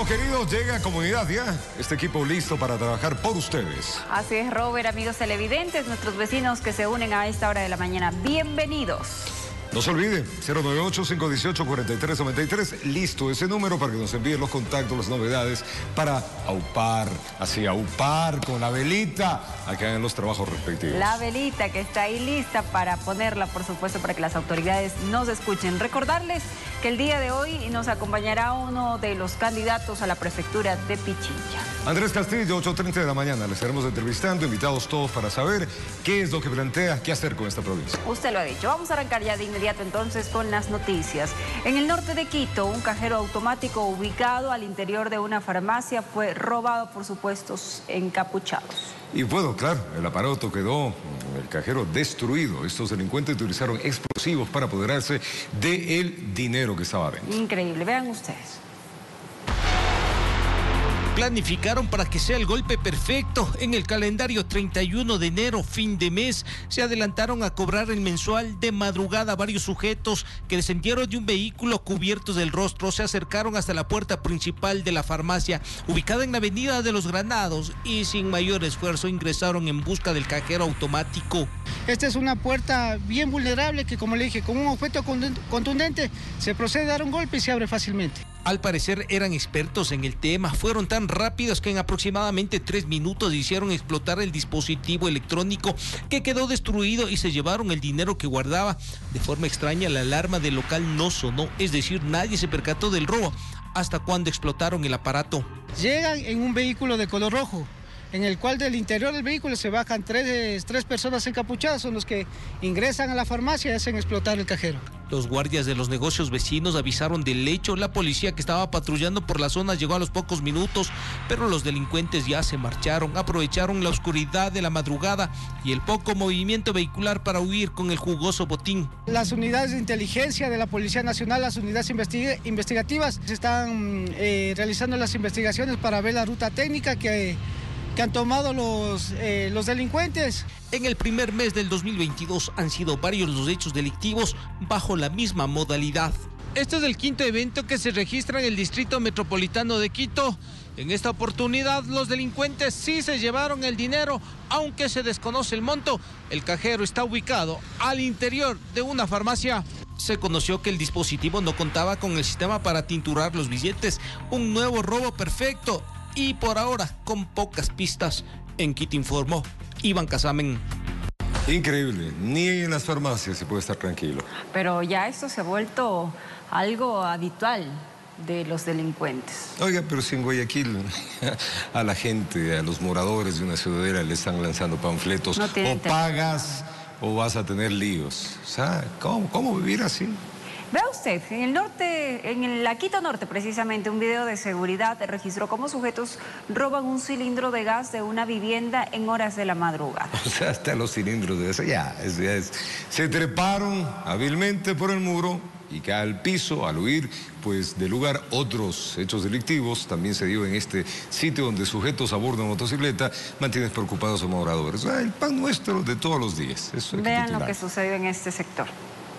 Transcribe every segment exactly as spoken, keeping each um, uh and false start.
queridos, llega Comunidad Ya. Este equipo listo para trabajar por ustedes. Así es, Robert, amigos televidentes, nuestros vecinos que se unen a esta hora de la mañana. Bienvenidos. No se olvide, cero nueve ocho, cinco uno ocho, cuatro tres nueve tres, listo ese número para que nos envíen los contactos, las novedades, para aupar, así aupar con la velita, a que hagan los trabajos respectivos. La velita que está ahí lista para ponerla, por supuesto, para que las autoridades nos escuchen. Recordarles que el día de hoy nos acompañará uno de los candidatos a la prefectura de Pichincha. Andrés Castillo, ocho treinta de la mañana, le estaremos entrevistando, invitados todos para saber qué es lo que plantea, qué hacer con esta provincia. Usted lo ha dicho, vamos a arrancar ya de inmediato entonces con las noticias. En el norte de Quito, un cajero automático ubicado al interior de una farmacia fue robado por supuestos encapuchados. Y bueno, claro, el aparato quedó, el cajero destruido. Estos delincuentes utilizaron explosivos para apoderarse del dinero que estaba dentro. Increíble, vean ustedes. Planificaron para que sea el golpe perfecto. En el calendario treinta y uno de enero, fin de mes, se adelantaron a cobrar el mensual. De madrugada, varios sujetos que descendieron de un vehículo cubiertos del rostro se acercaron hasta la puerta principal de la farmacia, ubicada en la avenida de los Granados, y sin mayor esfuerzo ingresaron en busca del cajero automático. Esta es una puerta bien vulnerable que, como le dije, con un objeto contundente se procede a dar un golpe y se abre fácilmente. Al parecer eran expertos en el tema, fueron tan rápidos que en aproximadamente tres minutos hicieron explotar el dispositivo electrónico que quedó destruido y se llevaron el dinero que guardaba. De forma extraña, la alarma del local no sonó, es decir, nadie se percató del robo hasta cuando explotaron el aparato. Llegan en un vehículo de color rojo, en el cual del interior del vehículo se bajan tres, tres personas encapuchadas, son los que ingresan a la farmacia y hacen explotar el cajero. Los guardias de los negocios vecinos avisaron del hecho. La policía que estaba patrullando por la zona llegó a los pocos minutos, pero los delincuentes ya se marcharon. Aprovecharon la oscuridad de la madrugada y el poco movimiento vehicular para huir con el jugoso botín. Las unidades de inteligencia de la Policía Nacional, las unidades investig- investigativas, están eh, realizando las investigaciones para ver la ruta técnica que... que han tomado los, eh, los delincuentes. En el primer mes del dos mil veintidós han sido varios los hechos delictivos bajo la misma modalidad. Este es el quinto evento que se registra en el Distrito Metropolitano de Quito. En esta oportunidad los delincuentes sí se llevaron el dinero, aunque se desconoce el monto. El cajero está ubicado al interior de una farmacia. Se conoció que el dispositivo no contaba con el sistema para tinturar los billetes. Un nuevo robo perfecto. Y por ahora, con pocas pistas. En Quito informó Iván Casamen. Increíble, ni en las farmacias se puede estar tranquilo. Pero ya esto se ha vuelto algo habitual de los delincuentes. Oiga, pero si en Guayaquil a la gente, a los moradores de una ciudadela le están lanzando panfletos, No o pagas o vas a tener líos. O sea, ¿cómo, cómo vivir así? Vea usted, en el norte, en la Quito Norte precisamente, un video de seguridad registró cómo sujetos roban un cilindro de gas de una vivienda en horas de la madrugada. O sea, hasta los cilindros de gas, ya, es, ya es. Se treparon hábilmente por el muro y cae al piso al huir pues del lugar. Otros hechos delictivos también se dio en este sitio donde sujetos a bordo de motocicleta mantienen preocupados a moradores. O sea, el pan nuestro de todos los días. Eso hay que Vean titular. lo que sucedió en este sector.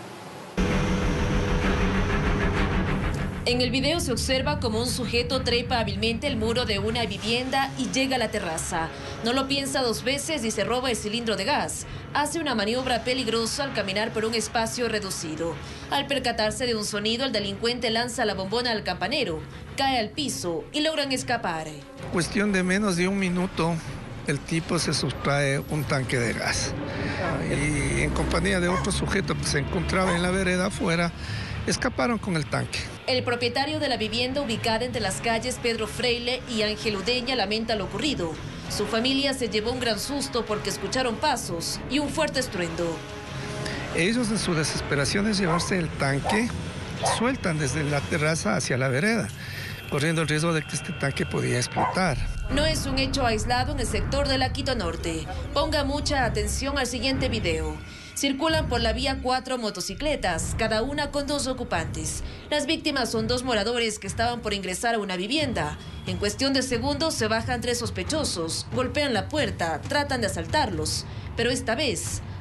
En el video se observa como un sujeto trepa hábilmente el muro de una vivienda y llega a la terraza. No lo piensa dos veces y se roba el cilindro de gas. Hace una maniobra peligrosa al caminar por un espacio reducido. Al percatarse de un sonido, el delincuente lanza la bombona al campanero, cae al piso y logran escapar. Cuestión de menos de un minuto, el tipo se sustrae un tanque de gas. Y en compañía de otro sujeto que se encontraba en la vereda afuera, escaparon con el tanque. El propietario de la vivienda ubicada entre las calles Pedro Freile y Ángel Udeña lamenta lo ocurrido. Su familia se llevó un gran susto porque escucharon pasos y un fuerte estruendo. Ellos, en su desesperación de llevarse el tanque, sueltan desde la terraza hacia la vereda, corriendo el riesgo de que este tanque podía explotar. No es un hecho aislado en el sector de la Quito Norte. Ponga mucha atención al siguiente video. Circulan por la vía cuatro motocicletas, cada una con dos ocupantes. Las víctimas son dos moradores que estaban por ingresar a una vivienda. En cuestión de segundos se bajan tres sospechosos, golpean la puerta, tratan de asaltarlos, pero esta vez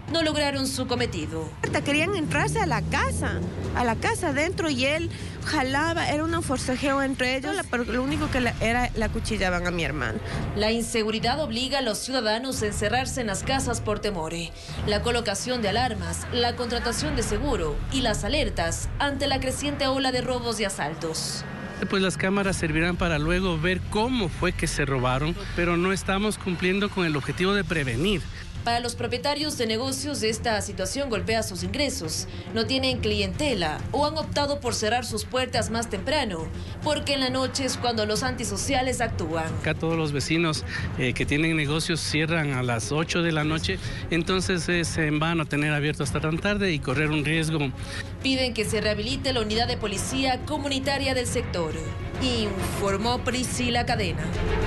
no lograron su cometido. Querían entrarse a la casa, a la casa adentro, y él jalaba, era un forcejeo entre ellos, pero lo único que era la cuchillaban a mi hermano. La inseguridad obliga a los ciudadanos a encerrarse en las casas por temor. La colocación de alarmas, la contratación de seguro y las alertas ante la creciente ola de robos y asaltos. Pues las cámaras servirán para luego ver cómo fue que se robaron, pero no estamos cumpliendo con el objetivo de prevenir. Para los propietarios de negocios, esta situación golpea sus ingresos. No tienen clientela o han optado por cerrar sus puertas más temprano, porque en la noche es cuando los antisociales actúan. Acá todos los vecinos eh, que tienen negocios cierran a las ocho de la noche, entonces es en vano tener abierto hasta tan tarde y correr un riesgo. Piden que se rehabilite la unidad de policía comunitaria del sector, informó Priscila Cadena.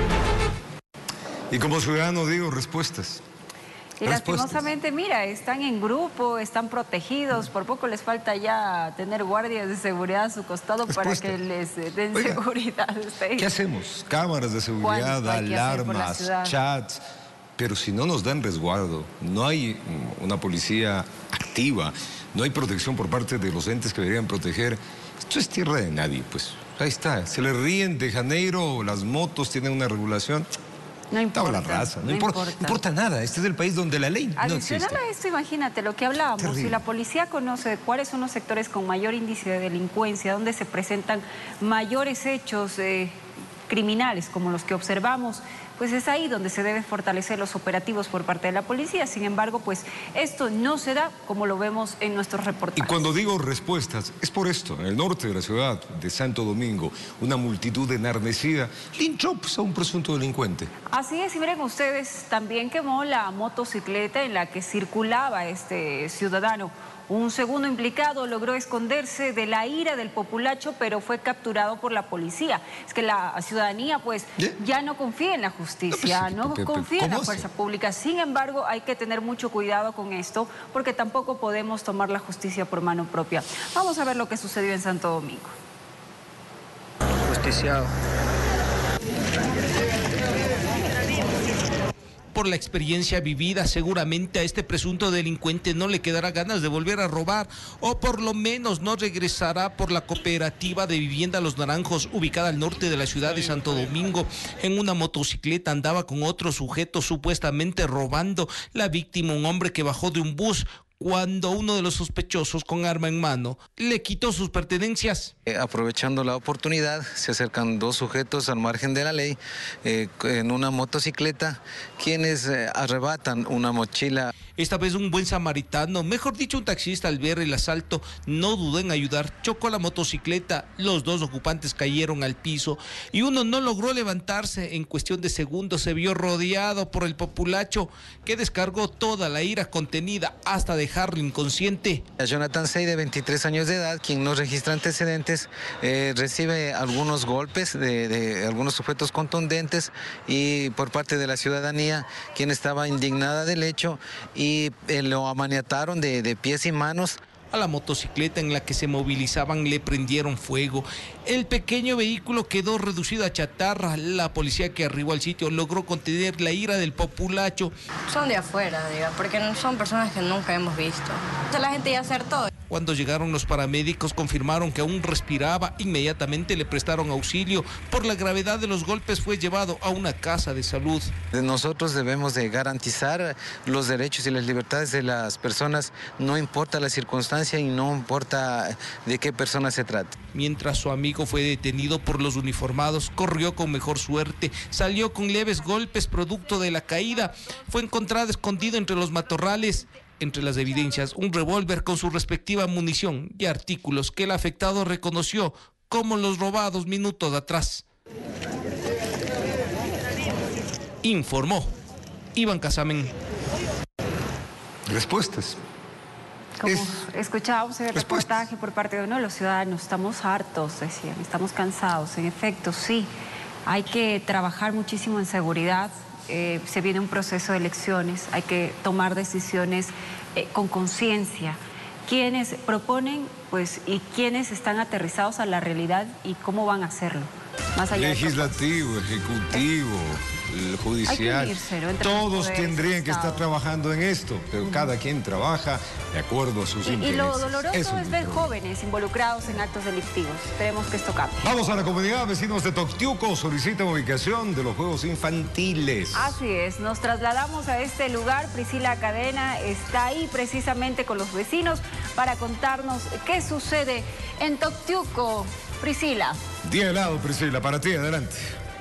Y como ciudadano digo, respuestas. Y lastimosamente, mira, están en grupo, están protegidos, por poco les falta ya tener guardias de seguridad a su costado Respuesta. para que les den Oiga, seguridad. ¿Qué hacemos? Cámaras de seguridad, alarmas, chats, pero si no nos dan resguardo, no hay una policía activa, no hay protección por parte de los entes que deberían proteger, esto es tierra de nadie, pues. Ahí está, se le ríen de Janeiro, las motos tienen una regulación. No importa, la raza, no, no importa, importa. importa nada. Este es el país donde la ley no existe. Adicional a esto, imagínate lo que hablábamos. Terrible. Si la policía conoce cuáles son los sectores con mayor índice de delincuencia, donde se presentan mayores hechos eh, criminales como los que observamos, pues es ahí donde se deben fortalecer los operativos por parte de la policía. Sin embargo, pues esto no se da como lo vemos en nuestros reportajes. Y cuando digo respuestas, es por esto. En el norte de la ciudad de Santo Domingo, una multitud enardecida linchó pues, a un presunto delincuente. Así es, y miren ustedes, también quemó la motocicleta en la que circulaba este ciudadano. Un segundo implicado logró esconderse de la ira del populacho, pero fue capturado por la policía. Es que la ciudadanía, pues, ¿Eh? ya no confía en la justicia, no, pues, no confía en la fuerza hace? pública. Sin embargo, hay que tener mucho cuidado con esto, porque tampoco podemos tomar la justicia por mano propia. Vamos a ver lo que sucedió en Santo Domingo. Justiciado. Por la experiencia vivida, seguramente a este presunto delincuente no le quedará ganas de volver a robar, o por lo menos no regresará por la cooperativa de vivienda Los Naranjos, ubicada al norte de la ciudad de Santo Domingo. En una motocicleta andaba con otro sujeto supuestamente robando. La víctima, un hombre que bajó de un bus cuando uno de los sospechosos con arma en mano le quitó sus pertenencias. Eh, aprovechando la oportunidad, se acercan dos sujetos al margen de la ley eh, en una motocicleta, quienes eh, arrebatan una mochila. Esta vez un buen samaritano, mejor dicho un taxista, al ver el asalto no dudó en ayudar, chocó la motocicleta, los dos ocupantes cayeron al piso y uno no logró levantarse. En cuestión de segundos se vio rodeado por el populacho, que descargó toda la ira contenida hasta dejarlo inconsciente. A Jonathan Sey, de veintitrés años de edad, quien no registra antecedentes, eh, recibe algunos golpes de, de algunos sujetos contundentes y por parte de la ciudadanía, quien estaba indignada del hecho, y y eh, lo amaniataron de, de pies y manos. A la motocicleta en la que se movilizaban le prendieron fuego. El pequeño vehículo quedó reducido a chatarra. La policía que arribó al sitio logró contener la ira del populacho. Son de afuera, diga, porque son personas que nunca hemos visto. La gente ya acertó. Cuando llegaron los paramédicos confirmaron que aún respiraba. Inmediatamente le prestaron auxilio. Por la gravedad de los golpes fue llevado a una casa de salud. Nosotros debemos de garantizar los derechos y las libertades de las personas, no importa la circunstancia y no importa de qué persona se trate. Mientras su amigo fue detenido por los uniformados, corrió con mejor suerte, salió con leves golpes producto de la caída. Fue encontrado escondido entre los matorrales. Entre las evidencias, un revólver con su respectiva munición y artículos que el afectado reconoció como los robados minutos atrás. Informó Iván Casamen. Respuestas. Como es, escuchábamos en el respuesta. reportaje por parte de uno de los ciudadanos, estamos hartos, decían, estamos cansados. En efecto, sí, hay que trabajar muchísimo en seguridad. Eh, se viene un proceso de elecciones, hay que tomar decisiones eh, con conciencia. Quienes proponen, pues, y quienes están aterrizados a la realidad y cómo van a hacerlo. Más allá legislativo, ejecutivo, el judicial. Hay que Todos tendrían que estar trabajando en esto, pero uh-huh. cada quien trabaja de acuerdo a sus y, intereses. Y lo doloroso Eso es ver jóvenes involucrados en actos delictivos. Esperemos que esto cambie. Vamos a la comunidad. Vecinos de Toctiuco solicitan ubicación de los juegos infantiles. Así es, nos trasladamos a este lugar. Priscila Cadena está ahí precisamente con los vecinos para contarnos qué sucede en Toctiuco. Priscila. Día helado, Priscila, para ti, adelante.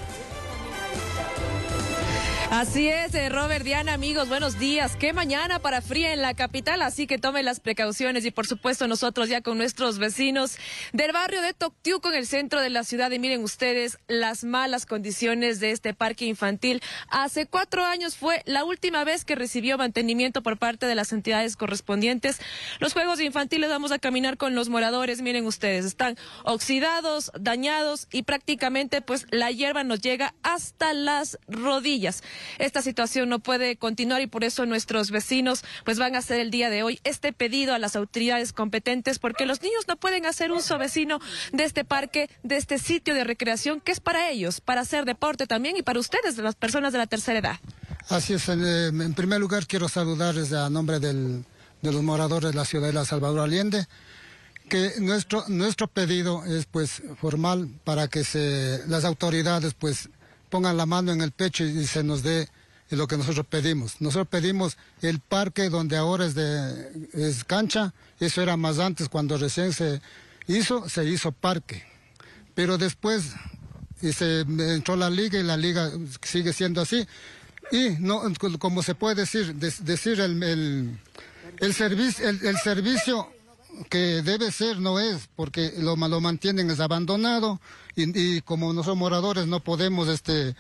Así es, Robert, Diana, amigos, buenos días. Qué mañana para fría en la capital, así que tomen las precauciones y por supuesto nosotros ya con nuestros vecinos del barrio de Toctiuco en el centro de la ciudad. Y miren ustedes las malas condiciones de este parque infantil. Hace cuatro años fue la última vez que recibió mantenimiento por parte de las entidades correspondientes. Los juegos infantiles, vamos a caminar con los moradores, miren ustedes, están oxidados, dañados y prácticamente pues la hierba nos llega hasta las rodillas. Esta situación no puede continuar y por eso nuestros vecinos pues van a hacer el día de hoy este pedido a las autoridades competentes, porque los niños no pueden hacer uso, vecino, de este parque, de este sitio de recreación que es para ellos, para hacer deporte también y para ustedes, de las personas de la tercera edad. Así es, en, en primer lugar quiero saludarles a nombre del, de los moradores de la ciudad de La Salvador Allende, que nuestro, nuestro pedido es pues formal para que se, las autoridades pues pongan la mano en el pecho y se nos dé lo que nosotros pedimos. Nosotros pedimos el parque donde ahora es, de, es cancha, eso era más antes, cuando recién se hizo, se hizo parque. Pero después y se entró la liga y la liga sigue siendo así. Y no, como se puede decir, de, decir el, el, el, servicio, el, el servicio que debe ser no es, porque lo, lo mantienen es abandonado y, y como nosotros moradores no podemos este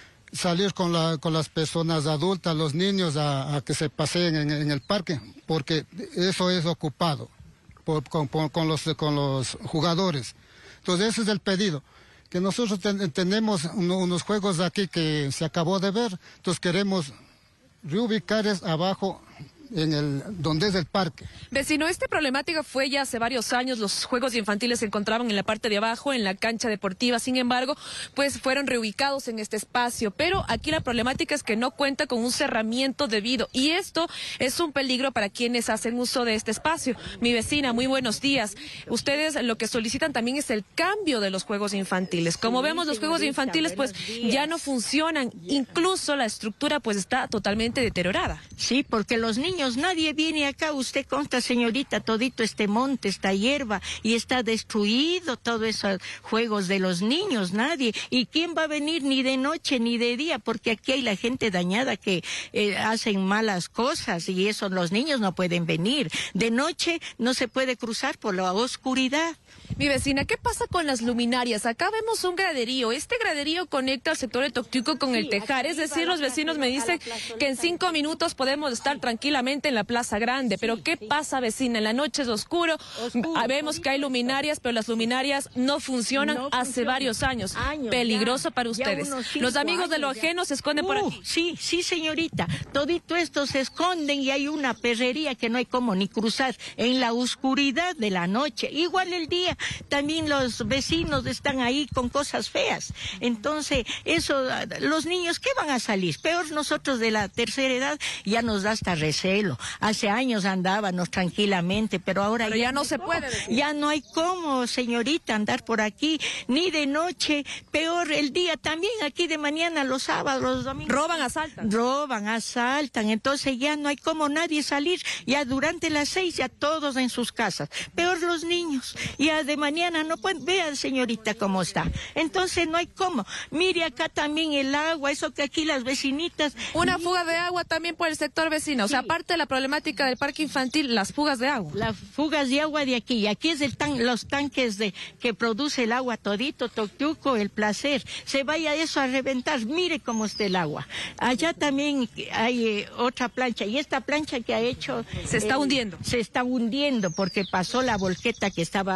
salir con, la, con las personas adultas, los niños a, a que se paseen en, en el parque, porque eso es ocupado por, con, con, los, con los jugadores. Entonces ese es el pedido, que nosotros ten, tenemos uno, unos juegos aquí que se acabó de ver, entonces queremos reubicar es abajo en el donde es el parque. Vecino, esta problemática fue ya hace varios años. Los juegos infantiles se encontraban en la parte de abajo, en la cancha deportiva. Sin embargo, pues fueron reubicados en este espacio. Pero aquí la problemática es que no cuenta con un cerramiento debido. Y esto es un peligro para quienes hacen uso de este espacio. Mi vecina, muy buenos días. Ustedes lo que solicitan también es el cambio de los juegos infantiles. Como vemos, los juegos infantiles pues ya no funcionan. Incluso la estructura pues está totalmente deteriorada. Sí, porque los niños nadie viene acá, usted consta, señorita, todito este monte, esta hierba, y está destruido todos esos juegos de los niños, nadie. ¿Y quién va a venir ni de noche ni de día? Porque aquí hay la gente dañada que eh, hacen malas cosas y eso los niños no pueden venir. De noche no se puede cruzar por la oscuridad. Mi vecina, ¿qué pasa con las luminarias? Acá vemos un graderío. Este graderío conecta al sector de Toctiuco con el Tejar. Es decir, los vecinos me dicen que en cinco minutos podemos estar tranquilamente en la Plaza Grande. Pero ¿qué pasa, vecina? En la noche es oscuro. Vemos que hay luminarias, pero las luminarias no funcionan hace varios años. Peligroso para ustedes. Los amigos de lo ajeno se esconden por aquí. Sí, sí, señorita. Todito esto se esconden y hay una perrería que no hay como ni cruzar en la oscuridad de la noche. Igual el día. También los vecinos están ahí con cosas feas. Entonces, eso, los niños, ¿qué van a salir? Peor nosotros de la tercera edad, ya nos da hasta recelo. Hace años andábamos tranquilamente, pero ahora pero ya, ya no se puede decir. Ya no hay cómo, señorita, andar por aquí, ni de noche, peor el día también, aquí de mañana, los sábados, los domingos. Roban, asaltan. Roban, asaltan, entonces ya no hay cómo nadie salir, ya durante las seis, ya todos en sus casas. Peor los niños, ya de mañana no pueden, vean señorita cómo está, entonces no hay cómo. Mire acá también el agua, eso que aquí las vecinitas. Una fuga de agua también por el sector vecino, sí. O sea, aparte de la problemática del parque infantil, las fugas de agua. Las fugas de agua de aquí, y aquí es el tan, los tanques de que produce el agua todito, Toctiuco, El Placer, se vaya eso a reventar, mire cómo está el agua. Allá también hay eh, otra plancha, y esta plancha que ha hecho... Se está eh, hundiendo. Se está hundiendo porque pasó la volqueta que estaba acarreando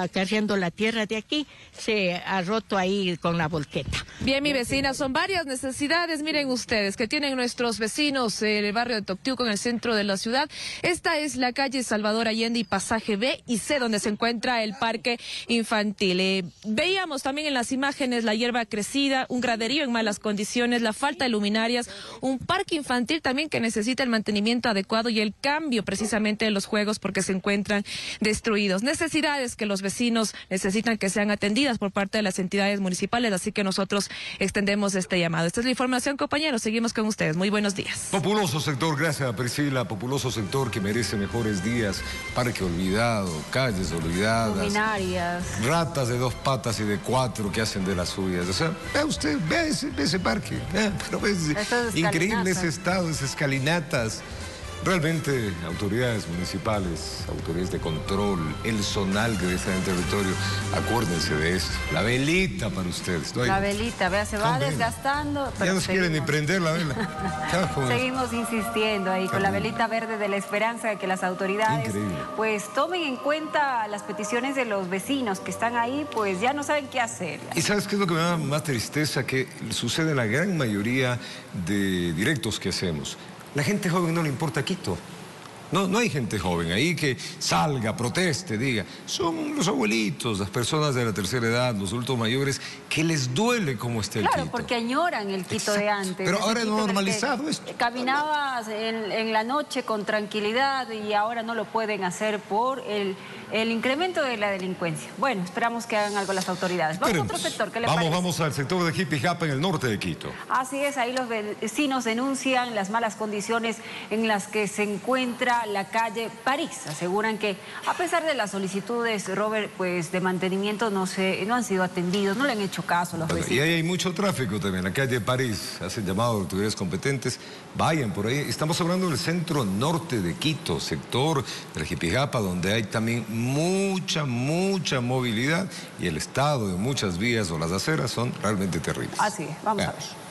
recogiendo la tierra de aquí, se ha roto ahí con la volqueta. Bien, mi vecina, son varias necesidades, miren ustedes, que tienen nuestros vecinos en el barrio de Toctiuco, en el centro de la ciudad. Esta es la calle Salvador Allende y pasaje B y C, donde se encuentra el parque infantil. Eh, veíamos también en las imágenes la hierba crecida, un graderío en malas condiciones, la falta de luminarias, un parque infantil también que necesita el mantenimiento adecuado y el cambio precisamente de los juegos porque se encuentran destruidos. Necesidades que los vecinos necesitan que sean atendidas por parte de las entidades municipales, así que nosotros extendemos este llamado. Esta es la información, compañeros. Seguimos con ustedes. Muy buenos días. Populoso sector, gracias Priscila, populoso sector que merece mejores días, parque olvidado, calles olvidadas, luminarias, ratas de dos patas y de cuatro que hacen de las suyas. O sea, vea usted, vea ese, vea ese parque, vea, pero ve ese, increíble ese estado, esas escalinatas. Realmente, autoridades municipales, autoridades de control, el zonal que está en el territorio, acuérdense de esto. La velita para ustedes. ¿No? La velita, vea, se va desgastando. Pero ya no se quieren ni prender la vela. Seguimos insistiendo ahí con la velita verde de la esperanza de que las autoridades Increíble. pues tomen en cuenta las peticiones de los vecinos que están ahí, pues ya no saben qué hacer. ¿Y sabes qué es lo que me da más tristeza? Que sucede en la gran mayoría de directos que hacemos. La gente joven no le importa Quito. No, no hay gente joven ahí que salga, proteste, diga. Son los abuelitos, las personas de la tercera edad, los adultos mayores, que les duele cómo está el Quito. Claro, porque añoran el Quito Exacto. de antes. Pero ahora es normalizado esto. Caminabas en, en la noche con tranquilidad y ahora no lo pueden hacer por el, el incremento de la delincuencia. Bueno, esperamos que hagan algo las autoridades. Vamos Esperemos. a otro sector, ¿qué le Vamos, parece? vamos al sector de Jipijapa en el norte de Quito. Así es, ahí los vecinos denuncian las malas condiciones en las que se encuentra la calle París. Aseguran que a pesar de las solicitudes, Robert, pues de mantenimiento no se, no han sido atendidos, no le han hecho caso a los Bueno, vecinos. y ahí hay mucho tráfico también, la calle París. Hacen llamado a autoridades competentes, vayan por ahí. Estamos hablando del centro norte de Quito, sector del Jipijapa, donde hay también mucha, mucha movilidad y el estado de muchas vías o las aceras son realmente terribles. Así es, vamos Veamos. a ver.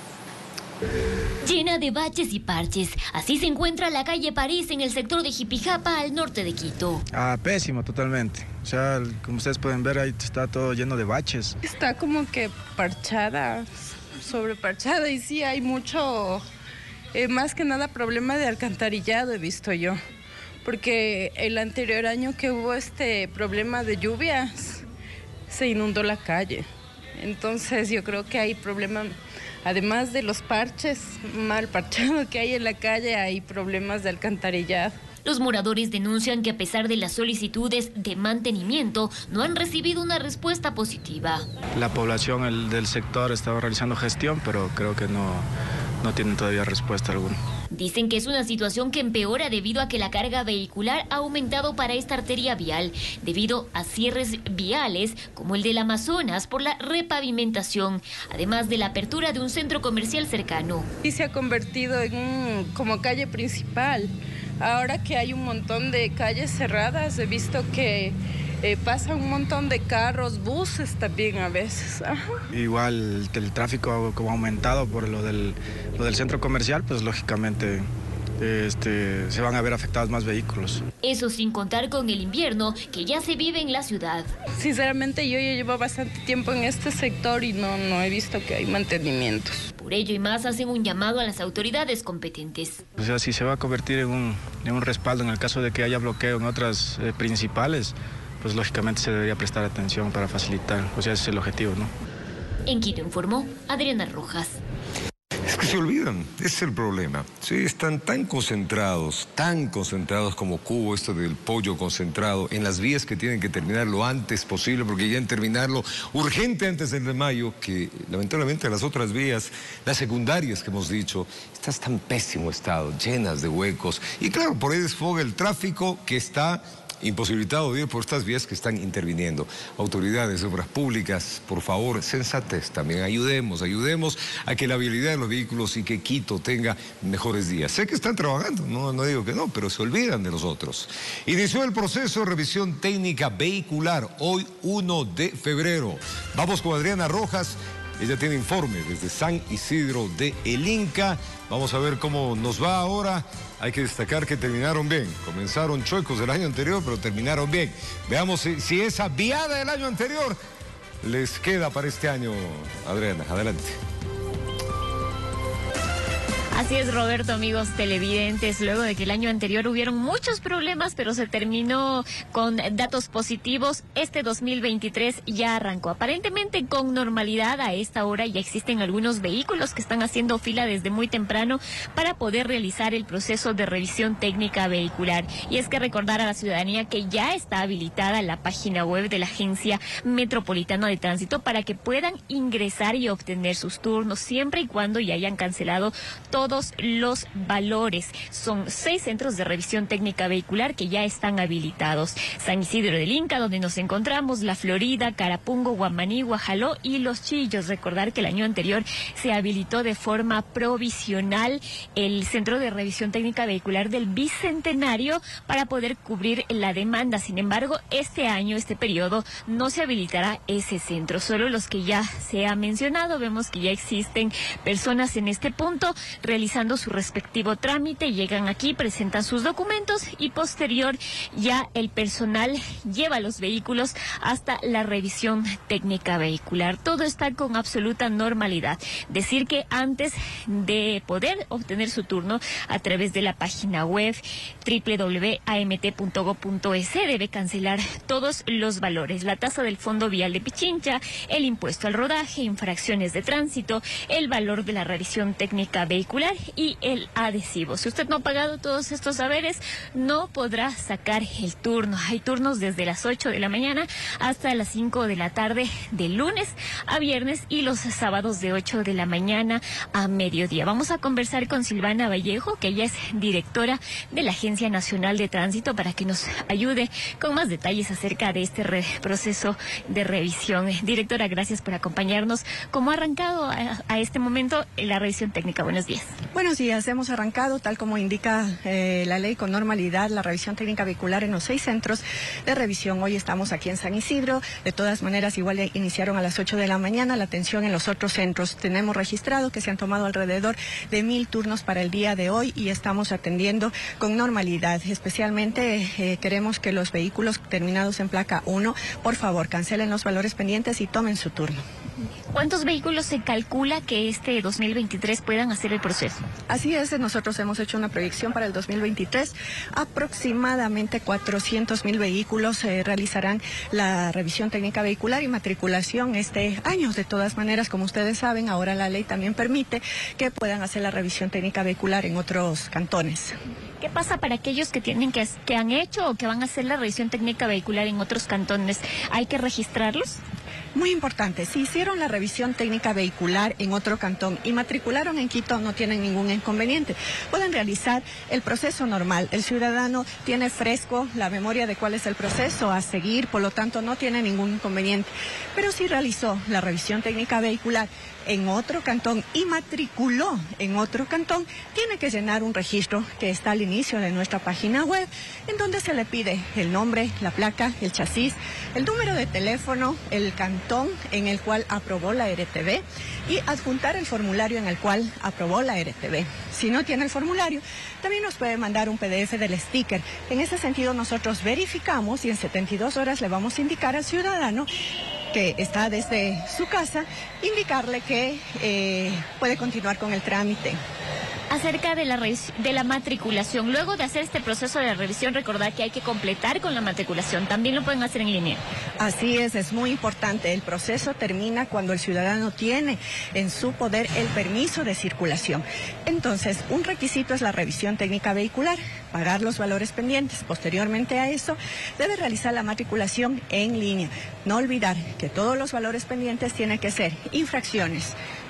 Llena de baches y parches. Así se encuentra la calle París en el sector de Jipijapa, al norte de Quito. Ah, pésimo, totalmente. O sea, como ustedes pueden ver, ahí está todo lleno de baches. Está como que parchada, sobreparchada, y sí hay mucho, eh, más que nada problema de alcantarillado he visto yo. Porque el anterior año que hubo este problema de lluvias, se inundó la calle. Entonces yo creo que hay problemas. Además de los parches mal parchados que hay en la calle, hay problemas de alcantarillado. Los moradores denuncian que a pesar de las solicitudes de mantenimiento, no han recibido una respuesta positiva. La población el, del sector estaba realizando gestión, pero creo que no, no tienen todavía respuesta alguna. Dicen que es una situación que empeora debido a que la carga vehicular ha aumentado para esta arteria vial, debido a cierres viales como el del Amazonas por la repavimentación, además de la apertura de un centro comercial cercano. Y se ha convertido en un, como calle principal. Ahora que hay un montón de calles cerradas, he visto que eh, pasa un montón de carros, buses también a veces. Ajá. Igual el, el tráfico como ha aumentado por lo del, lo del centro comercial, pues lógicamente este, se van a ver afectados más vehículos. Eso sin contar con el invierno que ya se vive en la ciudad. Sinceramente yo ya llevo bastante tiempo en este sector y no, no he visto que hay mantenimientos. Por ello y más hacen un llamado a las autoridades competentes. O sea, si se va a convertir en un, en un respaldo en el caso de que haya bloqueo en otras eh, principales, pues lógicamente se debería prestar atención para facilitar, o sea, ese es el objetivo, ¿no? En Quito informó Adriana Rojas. Es que se olvidan, ese es el problema. Sí, están tan concentrados, tan concentrados como Cubo, esto del pollo concentrado, en las vías que tienen que terminar lo antes posible, porque quieren terminarlo urgente antes del de mayo, que lamentablemente las otras vías, las secundarias que hemos dicho, están en tan pésimo estado, llenas de huecos. Y claro, por ahí desfoga el tráfico que está imposibilitado de ir por estas vías que están interviniendo. Autoridades de obras públicas, por favor, sensatez también, ayudemos, ayudemos a que la vialidad de los vehículos y que Quito tenga mejores días. Sé que están trabajando, no, no digo que no, pero se olvidan de nosotros. Inició el proceso de revisión técnica vehicular, hoy uno de febrero. Vamos con Adriana Rojas. Ella tiene informe desde San Isidro de El Inca. Vamos a ver cómo nos va ahora. Hay que destacar que terminaron bien. Comenzaron chuecos el año anterior, pero terminaron bien. Veamos si, si esa viada del año anterior les queda para este año. Adriana, adelante. Así es, Roberto, amigos televidentes, luego de que el año anterior hubieron muchos problemas, pero se terminó con datos positivos, este dos mil veintitrés ya arrancó. Aparentemente con normalidad. A esta hora ya existen algunos vehículos que están haciendo fila desde muy temprano para poder realizar el proceso de revisión técnica vehicular. Y es que recordar a la ciudadanía que ya está habilitada la página web de la Agencia Metropolitana de Tránsito para que puedan ingresar y obtener sus turnos siempre y cuando ya hayan cancelado todo todos los valores. Son seis centros de revisión técnica vehicular que ya están habilitados. San Isidro del Inca, donde nos encontramos, La Florida, Carapungo, Guamaní, Guajaló y Los Chillos. Recordar que el año anterior se habilitó de forma provisional el centro de revisión técnica vehicular del Bicentenario para poder cubrir la demanda. Sin embargo, este año, este periodo, no se habilitará ese centro. Solo los que ya se ha mencionado. Vemos que ya existen personas en este punto realizando su respectivo trámite, llegan aquí, presentan sus documentos y posterior ya el personal lleva los vehículos hasta la revisión técnica vehicular. Todo está con absoluta normalidad. Decir que antes de poder obtener su turno a través de la página web doble u doble u doble u punto a m t punto gob punto es debe cancelar todos los valores, la tasa del Fondo Vial de Pichincha, el impuesto al rodaje, infracciones de tránsito, el valor de la revisión técnica vehicular y el adhesivo. Si usted no ha pagado todos estos haberes, no podrá sacar el turno. Hay turnos desde las ocho de la mañana hasta las cinco de la tarde, de lunes a viernes, y los sábados de ocho de la mañana a mediodía. Vamos a conversar con Silvana Vallejo, que ella es directora de la Agencia Nacional de Tránsito, para que nos ayude con más detalles acerca de este re proceso de revisión. Directora, gracias por acompañarnos. ¿Cómo ha arrancado a, a este momento la revisión técnica? Buenos días. Buenos días, hemos arrancado, tal como indica eh, la ley, con normalidad la revisión técnica vehicular en los seis centros de revisión. Hoy estamos aquí en San Isidro. De todas maneras, igual iniciaron a las ocho de la mañana la atención en los otros centros. Tenemos registrado que se han tomado alrededor de mil turnos para el día de hoy y estamos atendiendo con normalidad. Especialmente eh, queremos que los vehículos terminados en placa uno, por favor, cancelen los valores pendientes y tomen su turno. ¿Cuántos vehículos se calcula que este dos mil veintitrés puedan hacer el proceso? Así es, nosotros hemos hecho una proyección para el dos mil veintitrés. Aproximadamente cuatrocientos mil vehículos eh, realizarán la revisión técnica vehicular y matriculación este año. De todas maneras, como ustedes saben, ahora la ley también permite que puedan hacer la revisión técnica vehicular en otros cantones. ¿Qué pasa para aquellos que tienen que, que han hecho o que van a hacer la revisión técnica vehicular en otros cantones? ¿Hay que registrarlos? Muy importante, si hicieron la revisión técnica vehicular en otro cantón y matricularon en Quito, no tienen ningún inconveniente. Pueden realizar el proceso normal. El ciudadano tiene fresco la memoria de cuál es el proceso a seguir, por lo tanto no tiene ningún inconveniente. Pero si realizó la revisión técnica vehicular en otro cantón y matriculó en otro cantón, tiene que llenar un registro que está al inicio de nuestra página web, en donde se le pide el nombre, la placa, el chasis, el número de teléfono, el cantón en el cual aprobó la R T V y adjuntar el formulario en el cual aprobó la R T V. Si no tiene el formulario, también nos puede mandar un P D F del sticker. En ese sentido, nosotros verificamos y en setenta y dos horas le vamos a indicar al ciudadano que está desde su casa, indicarle que eh, puede continuar con el trámite. Acerca de la, de la matriculación, luego de hacer este proceso de revisión, recordar que hay que completar con la matriculación. También lo pueden hacer en línea. Así es, es muy importante. El proceso termina cuando el ciudadano tiene en su poder el permiso de circulación. Entonces, un requisito es la revisión técnica vehicular, pagar los valores pendientes. Posteriormente a eso, debe realizar la matriculación en línea. No olvidar que todos los valores pendientes tienen que ser infracciones,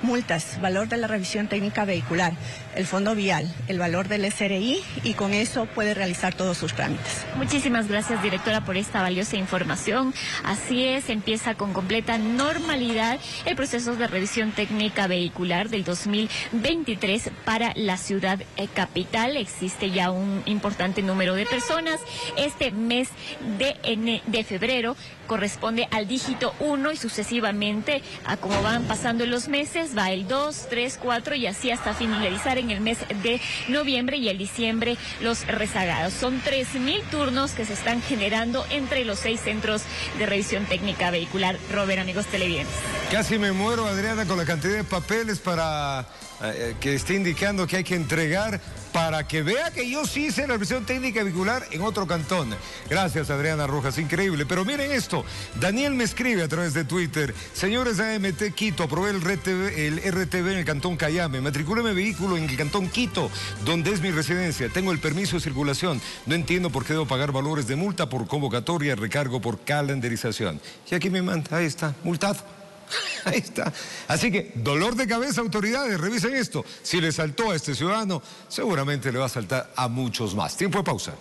multas, valor de la revisión técnica vehicular, el fondo vial, el valor del S R I y con eso puede realizar todos sus trámites. Muchísimas gracias, directora, por esta valiosa información. Así es, empieza con completa normalidad el proceso de revisión técnica vehicular del dos mil veintitrés para la ciudad capital. Existe ya un importante número de personas. Este mes de, de febrero corresponde al dígito uno y sucesivamente, a como van pasando los meses, va el dos, tres, cuatro y así hasta finalizar en el mes de noviembre y el diciembre los rezagados. Son tres mil turnos que se están generando entre los seis centros de revisión técnica vehicular. Robert, amigos televidentes. Casi me muero, Adriana, con la cantidad de papeles para eh, que esté indicando que hay que entregar para que vea que yo sí hice la revisión técnica vehicular en otro cantón. Gracias, Adriana Rojas, increíble. Pero miren esto, Daniel me escribe a través de Twitter: señores de A M T Quito, aprobé el R T V, el R T V en el cantón Cayame, matriculé mi vehículo en el cantón Quito, donde es mi residencia, tengo el permiso de circulación, no entiendo por qué debo pagar valores de multa por convocatoria, recargo por calendarización. Y aquí me manda, ahí está, multado. Ahí está. Así que, dolor de cabeza, autoridades, revisen esto. Si le saltó a este ciudadano, seguramente le va a saltar a muchos más. Tiempo de pausa.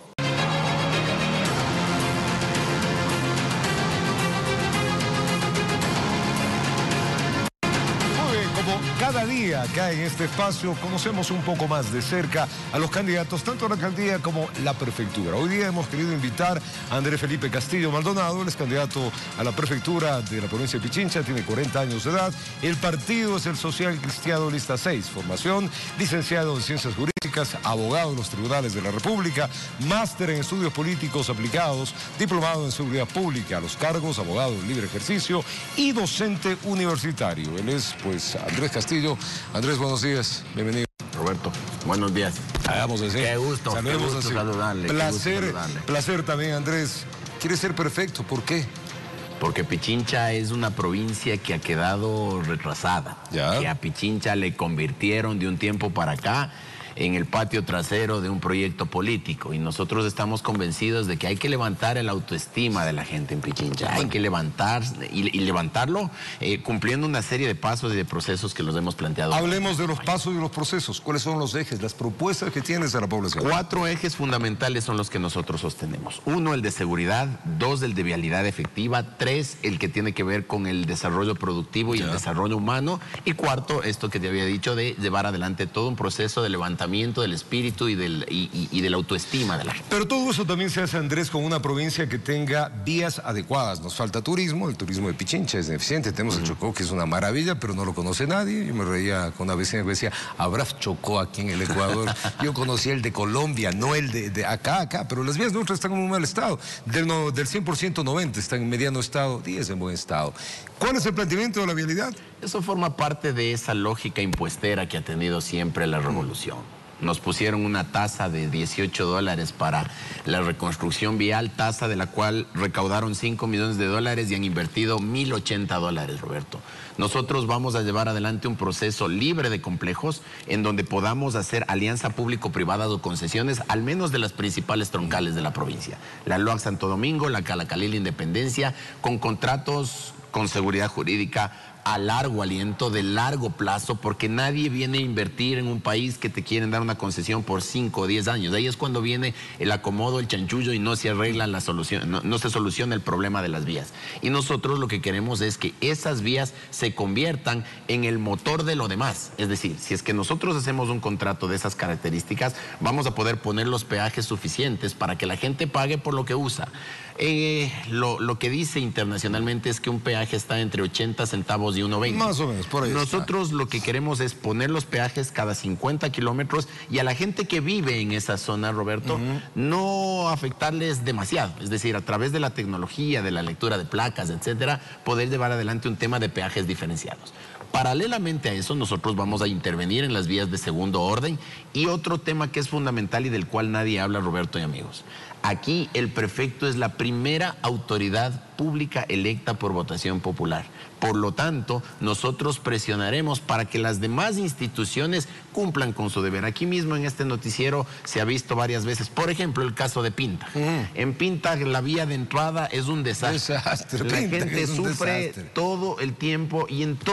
Cada día acá en este espacio conocemos un poco más de cerca a los candidatos, tanto a la alcaldía como la prefectura. Hoy día hemos querido invitar a Andrés Felipe Castillo Maldonado, él es candidato a la prefectura de la provincia de Pichincha, tiene cuarenta años de edad. El partido es el Social Cristiano Lista seis, formación, licenciado en Ciencias Jurídicas, abogado de los tribunales de la República, máster en estudios políticos aplicados, diplomado en seguridad pública, a los cargos, abogado de libre ejercicio y docente universitario. Él es, pues, Andrés Castillo. Andrés, buenos días, bienvenido. Roberto, buenos días. Hagamos así. Qué gusto, Saludemos qué gusto así. saludarle. Placer, gusto saludarle. placer también, Andrés. ¿Quieres ser perfecto? ¿Por qué? Porque Pichincha es una provincia que ha quedado retrasada. ¿Ya? Que a Pichincha le convirtieron de un tiempo para acá en el patio trasero de un proyecto político, y nosotros estamos convencidos de que hay que levantar el autoestima de la gente en Pichincha, hay que levantar y, y levantarlo eh, cumpliendo una serie de pasos y de procesos que los hemos planteado. Hablemos de los pasos y los procesos. ¿Cuáles son los ejes, las propuestas que tienes a la población? Cuatro ejes fundamentales son los que nosotros sostenemos. Uno, el de seguridad; dos, el de vialidad efectiva; tres, el que tiene que ver con el desarrollo productivo y ya. el desarrollo humano; y cuarto, esto que te había dicho de llevar adelante todo un proceso de levantamiento del espíritu y, del, y, y, y de la autoestima de la gente. Pero todo eso también se hace, Andrés, con una provincia que tenga vías adecuadas. Nos falta turismo, el turismo de Pichincha es ineficiente. Tenemos uh-huh. el Chocó, que es una maravilla, pero no lo conoce nadie. Yo me reía con una vecina que decía, ¿habrá Chocó aquí en el Ecuador? Yo conocía el de Colombia, no el de, de acá, acá, pero las vías nuestras están en un mal estado. Del, no, del cien por ciento, noventa están en mediano estado, diez en buen estado. ¿Cuál es el planteamiento de la vialidad? Eso forma parte de esa lógica impuestera que ha tenido siempre la revolución. Nos pusieron una tasa de dieciocho dólares para la reconstrucción vial, tasa de la cual recaudaron cinco millones de dólares y han invertido mil ochenta dólares, Roberto. Nosotros vamos a llevar adelante un proceso libre de complejos en donde podamos hacer alianza público-privada o concesiones, al menos de las principales troncales de la provincia. La L O A C Santo Domingo, la Calacalí Independencia, con contratos con seguridad jurídica a largo aliento, de largo plazo, porque nadie viene a invertir en un país que te quieren dar una concesión por cinco o diez años. Ahí es cuando viene el acomodo, el chanchullo, y no se arregla la solución, no, no se soluciona el problema de las vías. Y nosotros lo que queremos es que esas vías se conviertan en el motor de lo demás. Es decir, si es que nosotros hacemos un contrato de esas características, vamos a poder poner los peajes suficientes para que la gente pague por lo que usa. Eh, lo, lo que dice internacionalmente es que un peaje está entre ochenta centavos y uno veinte. Más o menos, por ahí Nosotros está. Lo que queremos es poner los peajes cada cincuenta kilómetros y a la gente que vive en esa zona, Roberto, uh-huh. no afectarles demasiado. Es decir, a través de la tecnología, de la lectura de placas, etcétera, poder llevar adelante un tema de peajes diferenciados. Paralelamente a eso, nosotros vamos a intervenir en las vías de segundo orden. Y otro tema que es fundamental y del cual nadie habla, Roberto y amigos. Aquí el prefecto es la primera autoridad pública electa por votación popular. Por lo tanto, nosotros presionaremos para que las demás instituciones cumplan con su deber. Aquí mismo en este noticiero se ha visto varias veces, por ejemplo, el caso de Pinta. Mm. En Pinta la vía de entrada es un desastre. desastre la Pinta, gente es un sufre desastre. todo el tiempo y en todos los noticieros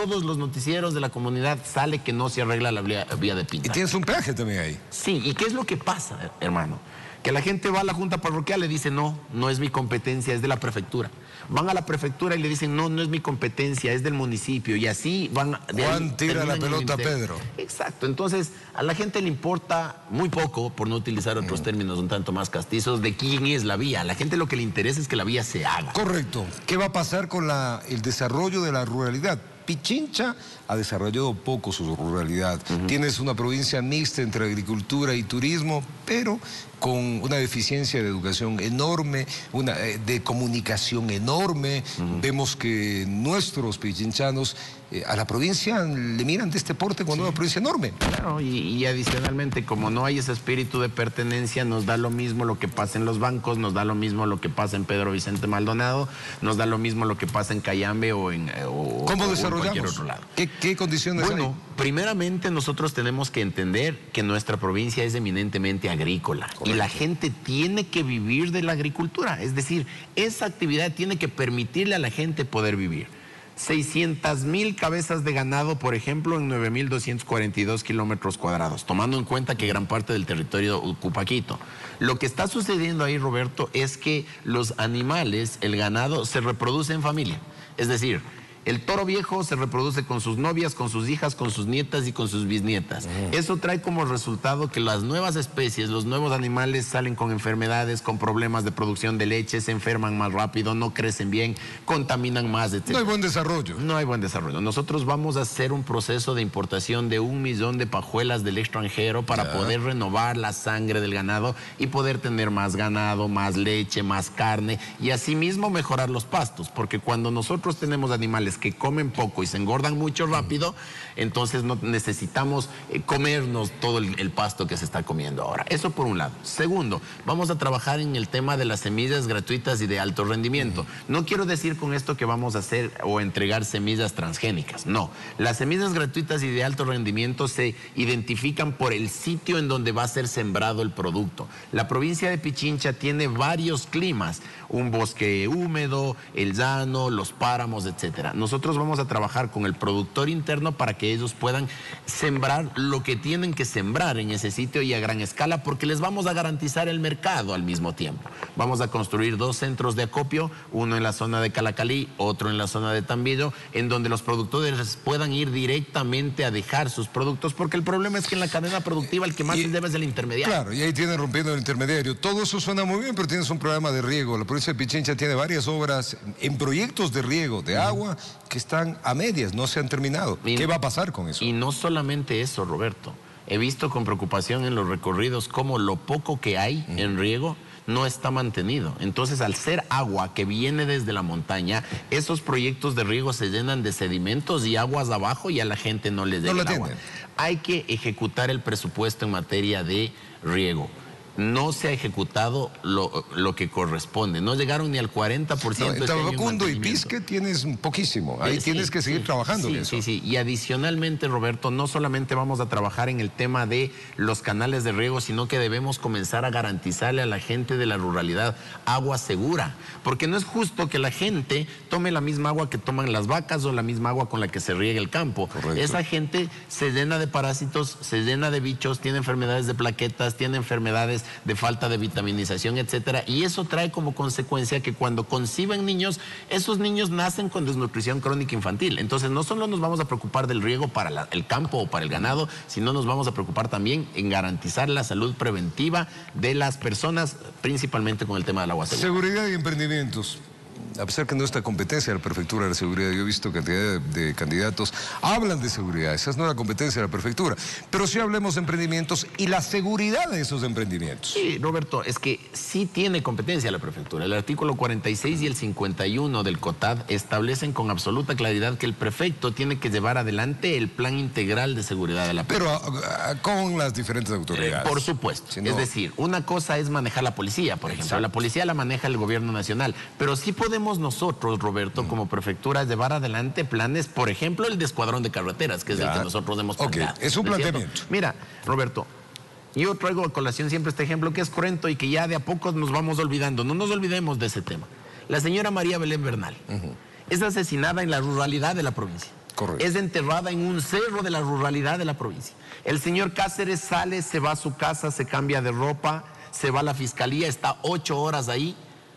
noticieros de la comunidad sale que no se arregla la vía, vía de Pinta. Y tienes un peaje también ahí. Sí, ¿y qué es lo que pasa, hermano? Que la gente va a la junta parroquial y le dice, no, no es mi competencia, es de la prefectura. Van a la prefectura y le dicen, no, no es mi competencia, es del municipio. Y así van... De Juan tira la pelota a Pedro. Exacto. Entonces, a la gente le importa muy poco, por no utilizar otros mm. términos un tanto más castizos, de quién es la vía. A la gente lo que le interesa es que la vía se haga. Correcto. ¿Qué va a pasar con la, el desarrollo de la ruralidad? Pichincha ha desarrollado poco su ruralidad. Uh-huh. Tienes una provincia mixta entre agricultura y turismo, pero con una deficiencia de educación enorme, una eh, de comunicación enorme. Uh-huh. Vemos que nuestros pichinchanos eh, a la provincia le miran de este porte cuando sí. es una provincia enorme. Claro, y, y adicionalmente, como no hay ese espíritu de pertenencia, nos da lo mismo lo que pasa en los bancos, nos da lo mismo lo que pasa en Pedro Vicente Maldonado, nos da lo mismo lo que pasa en Cayambe o en, o, ¿Cómo o desarrollamos? en cualquier otro lado. ¿Qué, qué condiciones bueno, hay? Bueno, primeramente nosotros tenemos que entender que nuestra provincia es eminentemente agrícola. Correcto. Y la gente tiene que vivir de la agricultura. Es decir, esa actividad tiene que permitirle a la gente poder vivir. seiscientas mil cabezas de ganado, por ejemplo, en nueve mil doscientos cuarenta y dos kilómetros cuadrados, tomando en cuenta que gran parte del territorio ocupa Quito. Lo que está sucediendo ahí, Roberto, es que los animales, el ganado, se reproduce en familia. Es decir, el toro viejo se reproduce con sus novias, con sus hijas, con sus nietas y con sus bisnietas. Uh-huh. Eso trae como resultado que las nuevas especies, los nuevos animales salen con enfermedades, con problemas de producción de leche, se enferman más rápido, no crecen bien, contaminan más, etcétera. No hay buen desarrollo. No hay buen desarrollo. Nosotros vamos a hacer un proceso de importación de un millón de pajuelas del extranjero para ya. poder renovar la sangre del ganado y poder tener más ganado, más leche, más carne y asimismo mejorar los pastos, porque cuando nosotros tenemos animales que comen poco y se engordan mucho rápido, entonces no necesitamos eh, comernos todo el, el pasto que se está comiendo ahora. Eso por un lado. Segundo, vamos a trabajar en el tema de las semillas gratuitas y de alto rendimiento. No quiero decir con esto que vamos a hacer o entregar semillas transgénicas, no. Las semillas gratuitas y de alto rendimiento se identifican por el sitio en donde va a ser sembrado el producto. La provincia de Pichincha tiene varios climas, un bosque húmedo, el llano, los páramos, etcétera. Nosotros vamos a trabajar con el productor interno para que ellos puedan sembrar lo que tienen que sembrar en ese sitio y a gran escala, porque les vamos a garantizar el mercado al mismo tiempo. Vamos a construir dos centros de acopio, uno en la zona de Calacalí, otro en la zona de Tambillo, en donde los productores puedan ir directamente a dejar sus productos, porque el problema es que en la cadena productiva el que más y, se debe es el intermediario. Claro, y ahí tienen rompiendo el intermediario. Todo eso suena muy bien, pero tienes un programa de riego. La provincia de Pichincha tiene varias obras en proyectos de riego, de agua, que están a medias, no se han terminado. Y, ¿Qué va a pasar con eso? Y no solamente eso, Roberto. He visto con preocupación en los recorridos cómo lo poco que hay uh-huh. en riego no está mantenido. Entonces, al ser agua que viene desde la montaña, esos proyectos de riego se llenan de sedimentos y aguas abajo y a la gente no les llega no el agua. Hay que ejecutar el presupuesto en materia de riego. No se ha ejecutado lo, lo que corresponde. No llegaron ni al cuarenta por ciento. No, en Tabacundo y Pisque tienes poquísimo. Ahí sí, tienes que seguir sí, trabajando sí, en eso. Sí, sí. Y adicionalmente, Roberto, no solamente vamos a trabajar en el tema de los canales de riego, sino que debemos comenzar a garantizarle a la gente de la ruralidad agua segura. Porque no es justo que la gente tome la misma agua que toman las vacas o la misma agua con la que se riega el campo. Correcto. Esa gente se llena de parásitos, se llena de bichos, tiene enfermedades de plaquetas, tiene enfermedades de falta de vitaminización, etcétera, y eso trae como consecuencia que cuando conciben niños, esos niños nacen con desnutrición crónica infantil. Entonces, no solo nos vamos a preocupar del riego para la, el campo o para el ganado, sino nos vamos a preocupar también en garantizar la salud preventiva de las personas, principalmente con el tema del agua segura. Seguridad y emprendimientos. A pesar que no está competencia de la prefectura de seguridad, yo he visto cantidad de, de candidatos hablan de seguridad, esa no es la competencia de la prefectura, pero sí hablemos de emprendimientos y la seguridad de esos emprendimientos. Sí, Roberto, es que sí tiene competencia la prefectura. El artículo cuarenta y seis y el cincuenta y uno del COTAD establecen con absoluta claridad que el prefecto tiene que llevar adelante el plan integral de seguridad de la prefectura. Pero a, a, con las diferentes autoridades. Eh, por supuesto. Si no... Es decir, una cosa es manejar la policía, por ejemplo. Exacto. La policía la maneja el gobierno nacional, pero sí podemos nosotros, Roberto, como prefectura, llevar adelante planes, por ejemplo, el de escuadrón de carreteras, que es ya. el que nosotros hemos planteado. Okay. Es un planteamiento. Mira, Roberto, yo traigo a colación siempre este ejemplo que es correcto y que ya de a poco nos vamos olvidando. No nos olvidemos de ese tema. La señora María Belén Bernal uh-huh. es asesinada en la ruralidad de la provincia. Correcto. Es enterrada en un cerro de la ruralidad de la provincia. El señor Cáceres sale, se va a su casa, se cambia de ropa, se va a la fiscalía, está ocho horas ahí,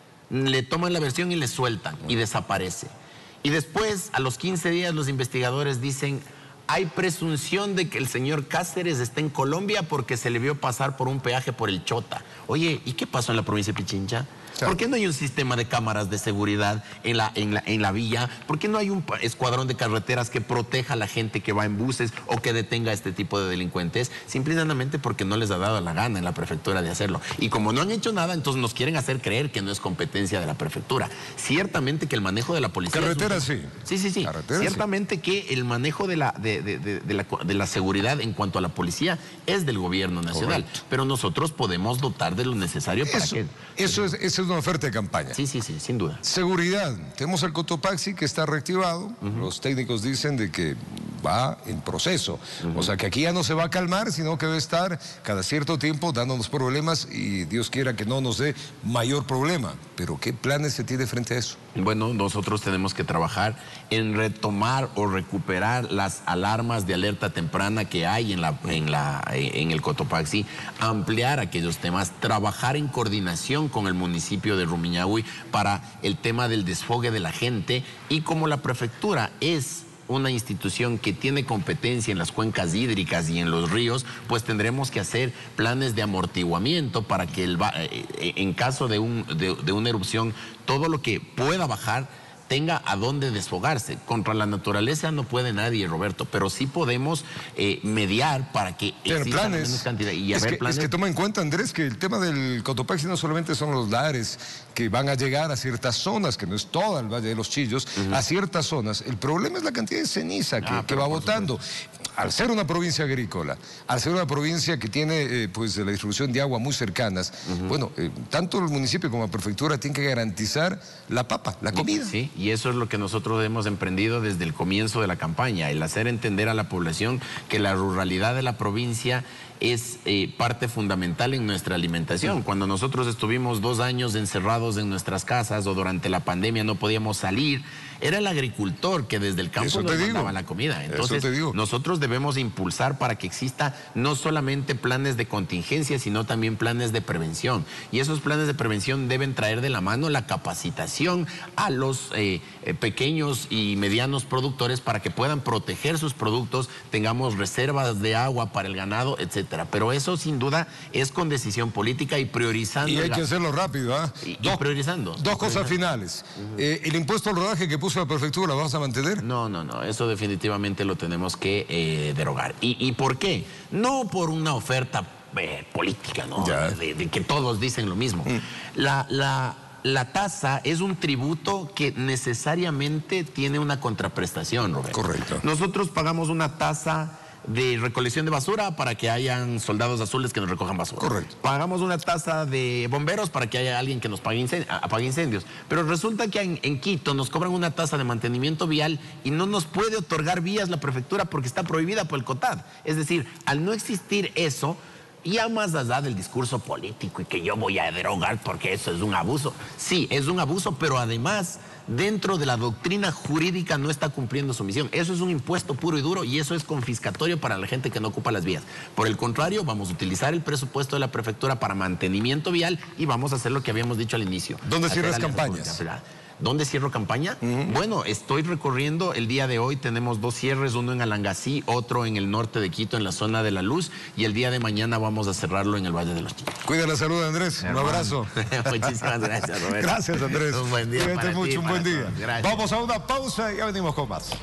le toman la versión y le sueltan y desaparece. Y después, a los quince días, los investigadores dicen, hay presunción de que el señor Cáceres está en Colombia porque se le vio pasar por un peaje por el Chota. Oye, ¿y qué pasó en la provincia de Pichincha? ¿Por qué no hay un sistema de cámaras de seguridad en la, en la, en la villa? ¿Por qué no hay un escuadrón de carreteras que proteja a la gente que va en buses o que detenga a este tipo de delincuentes? Simplemente porque no les ha dado la gana en la prefectura de hacerlo. Y como no han hecho nada, entonces nos quieren hacer creer que no es competencia de la prefectura. Ciertamente que el manejo de la policía... Carreteras un... sí. Sí, sí, sí. Carreteras, Ciertamente sí. que el manejo de la, de, de, de, de, la, de la seguridad en cuanto a la policía es del gobierno nacional. Correcto. Pero nosotros podemos dotar de lo necesario para eso, que... Eso es, eso es una oferta de campaña. Sí, sí, sí, sin duda. Seguridad. Tenemos el Cotopaxi que está reactivado. Uh-huh. Los técnicos dicen de que va en proceso. Uh-huh. O sea, que aquí ya no se va a calmar, sino que va a estar cada cierto tiempo dándonos problemas y Dios quiera que no nos dé mayor problema. Pero ¿qué planes se tiene frente a eso? Bueno, nosotros tenemos que trabajar en retomar o recuperar las alarmas de alerta temprana que hay en, la, en, la, en el Cotopaxi, ampliar aquellos temas, trabajar en coordinación con el municipio de Rumiñahui para el tema del desfogue de la gente, y como la prefectura es una institución que tiene competencia en las cuencas hídricas y en los ríos, pues tendremos que hacer planes de amortiguamiento para que el, en caso de, un, de, de una erupción, todo lo que pueda bajar tenga a dónde desfogarse. Contra la naturaleza no puede nadie, Roberto, pero sí podemos eh, mediar para que exista menos cantidad. Y es, haber que, planes... es que toma en cuenta, Andrés, que el tema del Cotopaxi no solamente son los lares que van a llegar a ciertas zonas, que no es todo el Valle de los Chillos, uh-huh. a ciertas zonas. El problema es la cantidad de ceniza que, ah, que va botando. Al ser una provincia agrícola, al ser una provincia que tiene eh, pues la distribución de agua muy cercanas, uh-huh. bueno, eh, tanto el municipio como la prefectura tienen que garantizar la papa, la comida. Sí, y eso es lo que nosotros hemos emprendido desde el comienzo de la campaña, el hacer entender a la población que la ruralidad de la provincia es eh, parte fundamental en nuestra alimentación. Cuando nosotros estuvimos dos años encerrados en nuestras casas o durante la pandemia no podíamos salir, era el agricultor que desde el campo nos mandaba la comida. Entonces, nosotros debemos impulsar para que exista no solamente planes de contingencia, sino también planes de prevención. Y esos planes de prevención deben traer de la mano la capacitación a los eh, eh, pequeños y medianos productores para que puedan proteger sus productos, tengamos reservas de agua para el ganado, etcétera. Pero eso sin duda es con decisión política y priorizando. Y hay la... que hacerlo rápido, ¿ah? ¿eh? Y, y priorizando. Dos priorizando. cosas finales. Uh-huh. eh, ¿El impuesto al rodaje que puso la prefectura lo vas a mantener? No, no, no. Eso definitivamente lo tenemos que eh, derogar. ¿Y, ¿Y por qué? No por una oferta eh, política, ¿no? De, de que todos dicen lo mismo. Mm. La, la, la tasa es un tributo que necesariamente tiene una contraprestación, Roberto. Correcto. Nosotros pagamos una tasa de recolección de basura para que hayan soldados azules que nos recojan basura. Correcto. Pagamos una tasa de bomberos para que haya alguien que nos pague incendios, apague incendios. Pero resulta que en, en Quito nos cobran una tasa de mantenimiento vial y no nos puede otorgar vías la prefectura porque está prohibida por el COTAD. Es decir, al no existir eso, ya más allá del discurso político y que yo voy a derogar porque eso es un abuso. Sí, es un abuso, pero además dentro de la doctrina jurídica no está cumpliendo su misión. Eso es un impuesto puro y duro y eso es confiscatorio para la gente que no ocupa las vías. Por el contrario, vamos a utilizar el presupuesto de la prefectura para mantenimiento vial y vamos a hacer lo que habíamos dicho al inicio. ¿Dónde cierras campañas? ¿Dónde cierro campaña? Uh-huh. Bueno, estoy recorriendo el día de hoy, tenemos dos cierres, uno en Alangasí, otro en el norte de Quito, en la zona de La Luz, y el día de mañana vamos a cerrarlo en el Valle de los Chillos. Cuida la salud, Andrés. Hermano. Un abrazo. Muchísimas gracias, Roberto. Gracias, Andrés. Un buen día. Cuídate mucho, un buen día. Gracias. Vamos a una pausa y ya venimos con más.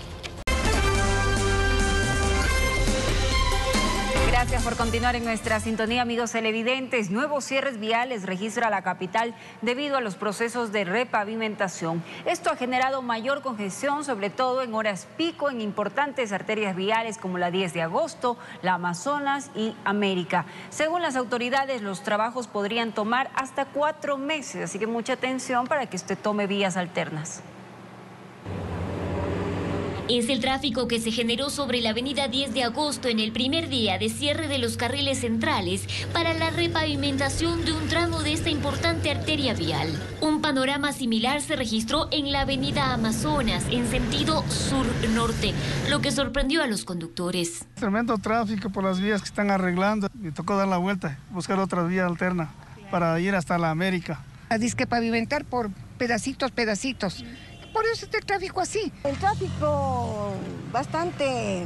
Gracias por continuar en nuestra sintonía, amigos televidentes. Nuevos cierres viales registra la capital debido a los procesos de repavimentación. Esto ha generado mayor congestión, sobre todo en horas pico, en importantes arterias viales como la diez de agosto, la Amazonas y América. Según las autoridades, los trabajos podrían tomar hasta cuatro meses, así que mucha atención para que usted tome vías alternas. Es el tráfico que se generó sobre la avenida diez de agosto en el primer día de cierre de los carriles centrales para la repavimentación de un tramo de esta importante arteria vial. Un panorama similar se registró en la avenida Amazonas en sentido sur-norte, lo que sorprendió a los conductores. Tremendo tráfico por las vías que están arreglando. Me tocó dar la vuelta, buscar otra vía alterna para ir hasta la América. Dice que pavimentar por pedacitos, pedacitos. Por eso está el tráfico así. El tráfico bastante,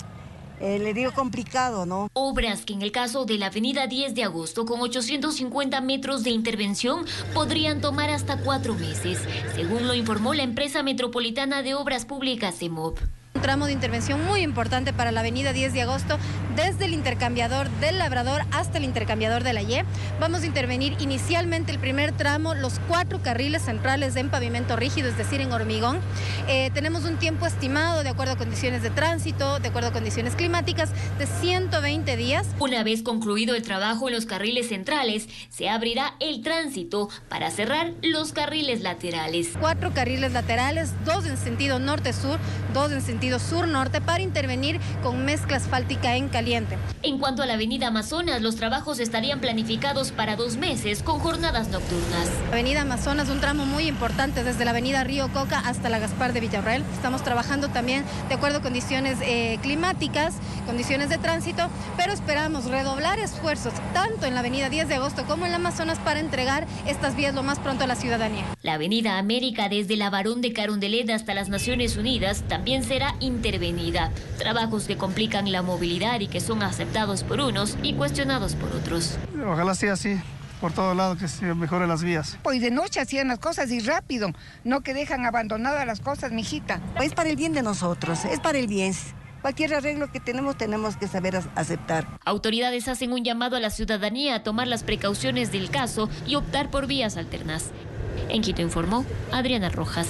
eh, le digo, complicado, ¿no? Obras que en el caso de la avenida diez de agosto, con ochocientos cincuenta metros de intervención, podrían tomar hasta cuatro meses, según lo informó la empresa metropolitana de obras públicas EMOB. Un tramo de intervención muy importante para la avenida diez de agosto, desde el intercambiador del Labrador hasta el intercambiador de la Y. Vamos a intervenir inicialmente el primer tramo, los cuatro carriles centrales en pavimento rígido, es decir, en hormigón. Eh, tenemos un tiempo estimado, de acuerdo a condiciones de tránsito, de acuerdo a condiciones climáticas, de ciento veinte días. Una vez concluido el trabajo en los carriles centrales, se abrirá el tránsito para cerrar los carriles laterales. Cuatro carriles laterales, dos en sentido norte-sur, dos en sentido sur-norte, para intervenir con mezcla asfáltica en caliente. En cuanto a la avenida Amazonas, los trabajos estarían planificados para dos meses con jornadas nocturnas. Avenida Amazonas, un tramo muy importante desde la avenida Río Coca hasta la Gaspar de Villarreal. Estamos trabajando también de acuerdo a condiciones eh, climáticas, condiciones de tránsito, pero esperamos redoblar esfuerzos tanto en la avenida diez de agosto como en la Amazonas para entregar estas vías lo más pronto a la ciudadanía. La avenida América desde la Barón de Carondelet hasta las Naciones Unidas también será intervenida. Trabajos que complican la movilidad y que son aceptados por unos y cuestionados por otros. Ojalá sea así, por todo lado, que se mejoren las vías. Pues de noche hacían las cosas y rápido, no que dejan abandonadas las cosas, mijita. Es para el bien de nosotros, es para el bien. Cualquier arreglo que tenemos, tenemos que saber aceptar. Autoridades hacen un llamado a la ciudadanía a tomar las precauciones del caso y optar por vías alternas. En Quito informó Adriana Rojas.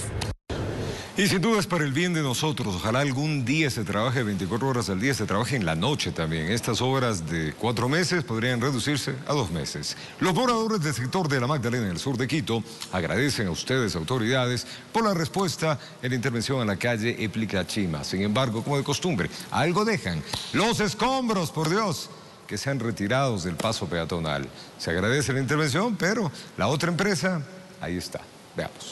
Y sin duda es para el bien de nosotros. Ojalá algún día se trabaje veinticuatro horas al día, se trabaje en la noche también. Estas obras de cuatro meses podrían reducirse a dos meses. Los moradores del sector de la Magdalena en el sur de Quito agradecen a ustedes, autoridades, por la respuesta en la intervención a la calle Eplicachima. Sin embargo, como de costumbre, algo dejan. Los escombros, por Dios, que sean retirados del paso peatonal. Se agradece la intervención, pero la otra empresa, ahí está. Veamos.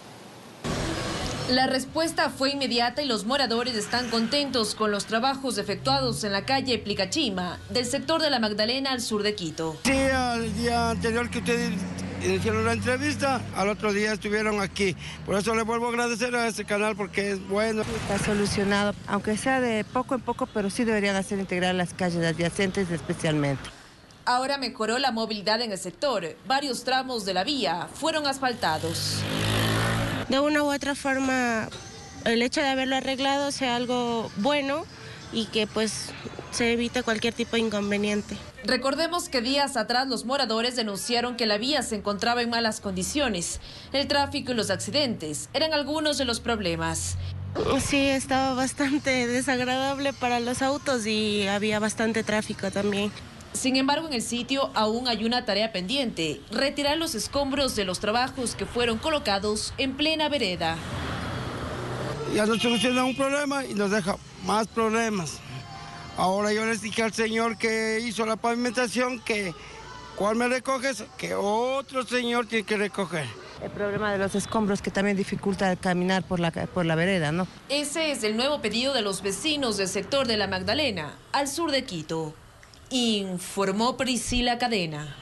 La respuesta fue inmediata y los moradores están contentos con los trabajos efectuados en la calle Plicachima, del sector de la Magdalena al sur de Quito. Sí, al día anterior que ustedes hicieron la entrevista, al otro día estuvieron aquí. Por eso le vuelvo a agradecer a este canal porque es bueno. Está solucionado, aunque sea de poco en poco, pero sí deberían hacer integrar las calles adyacentes especialmente. Ahora mejoró la movilidad en el sector. Varios tramos de la vía fueron asfaltados. De una u otra forma, el hecho de haberlo arreglado sea algo bueno y que pues se evite cualquier tipo de inconveniente. Recordemos que días atrás los moradores denunciaron que la vía se encontraba en malas condiciones. El tráfico y los accidentes eran algunos de los problemas. Sí, estaba bastante desagradable para los autos y había bastante tráfico también. Sin embargo, en el sitio aún hay una tarea pendiente: retirar los escombros de los trabajos que fueron colocados en plena vereda. Ya nos soluciona un problema y nos deja más problemas. Ahora yo les dije al señor que hizo la pavimentación que ¿cuál me recoges? Que otro señor tiene que recoger. El problema de los escombros que también dificulta el caminar por la, por la vereda, ¿no? Ese es el nuevo pedido de los vecinos del sector de la Magdalena, al sur de Quito. Informó Priscila Cadena.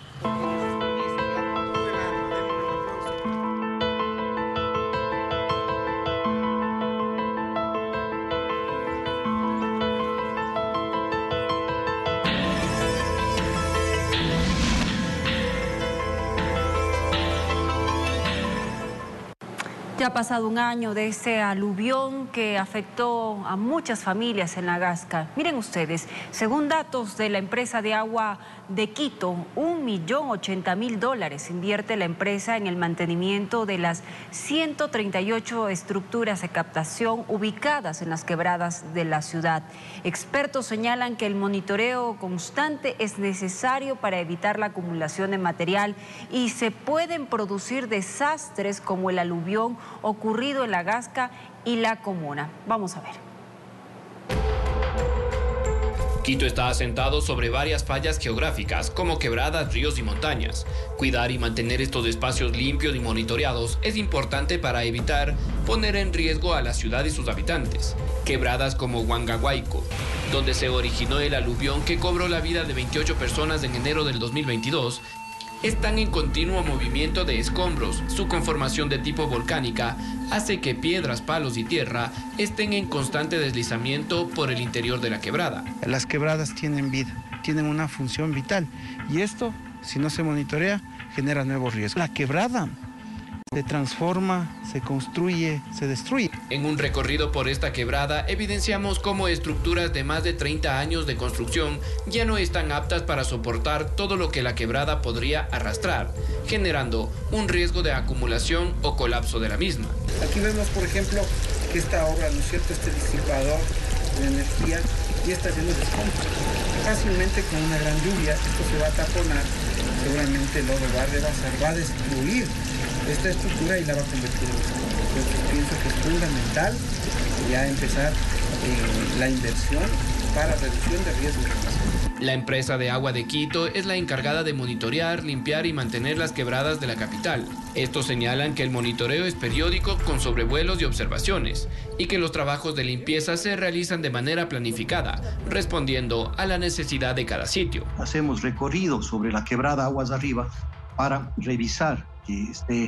Ya ha pasado un año de ese aluvión que afectó a muchas familias en la Gasca. Miren ustedes, según datos de la empresa de agua de Quito, un millón ochenta mil dólares invierte la empresa en el mantenimiento de las ciento treinta y ocho estructuras de captación ubicadas en las quebradas de la ciudad. Expertos señalan que el monitoreo constante es necesario para evitar la acumulación de material y se pueden producir desastres como el aluvión ocurrido en La Gasca y la comuna. Vamos a ver. Quito está asentado sobre varias fallas geográficas, como quebradas, ríos y montañas. Cuidar y mantener estos espacios limpios y monitoreados es importante para evitar poner en riesgo a la ciudad y sus habitantes. Quebradas como Huangahuayco, donde se originó el aluvión que cobró la vida de veintiocho personas en enero del dos mil veintidós, están en continuo movimiento de escombros. Su conformación de tipo volcánica hace que piedras, palos y tierra estén en constante deslizamiento por el interior de la quebrada. Las quebradas tienen vida, tienen una función vital y esto, si no se monitorea, genera nuevos riesgos. La quebrada se transforma, se construye, se destruye. En un recorrido por esta quebrada evidenciamos cómo estructuras de más de treinta años de construcción ya no están aptas para soportar todo lo que la quebrada podría arrastrar, generando un riesgo de acumulación o colapso de la misma. Aquí vemos, por ejemplo, que esta obra, ¿no es cierto?, este disipador de energía ya está lleno de escombros. Fácilmente con una gran lluvia esto se va a taponar, seguramente el lodo va a rebasar, va a destruir esta estructura y la va a convertir en escombros. Entonces pienso que es fundamental ya empezar eh, la inversión para reducción de riesgos. La empresa de agua de Quito es la encargada de monitorear, limpiar y mantener las quebradas de la capital. Estos señalan que el monitoreo es periódico con sobrevuelos y observaciones y que los trabajos de limpieza se realizan de manera planificada, respondiendo a la necesidad de cada sitio. Hacemos recorrido sobre la quebrada aguas arriba para revisar que esté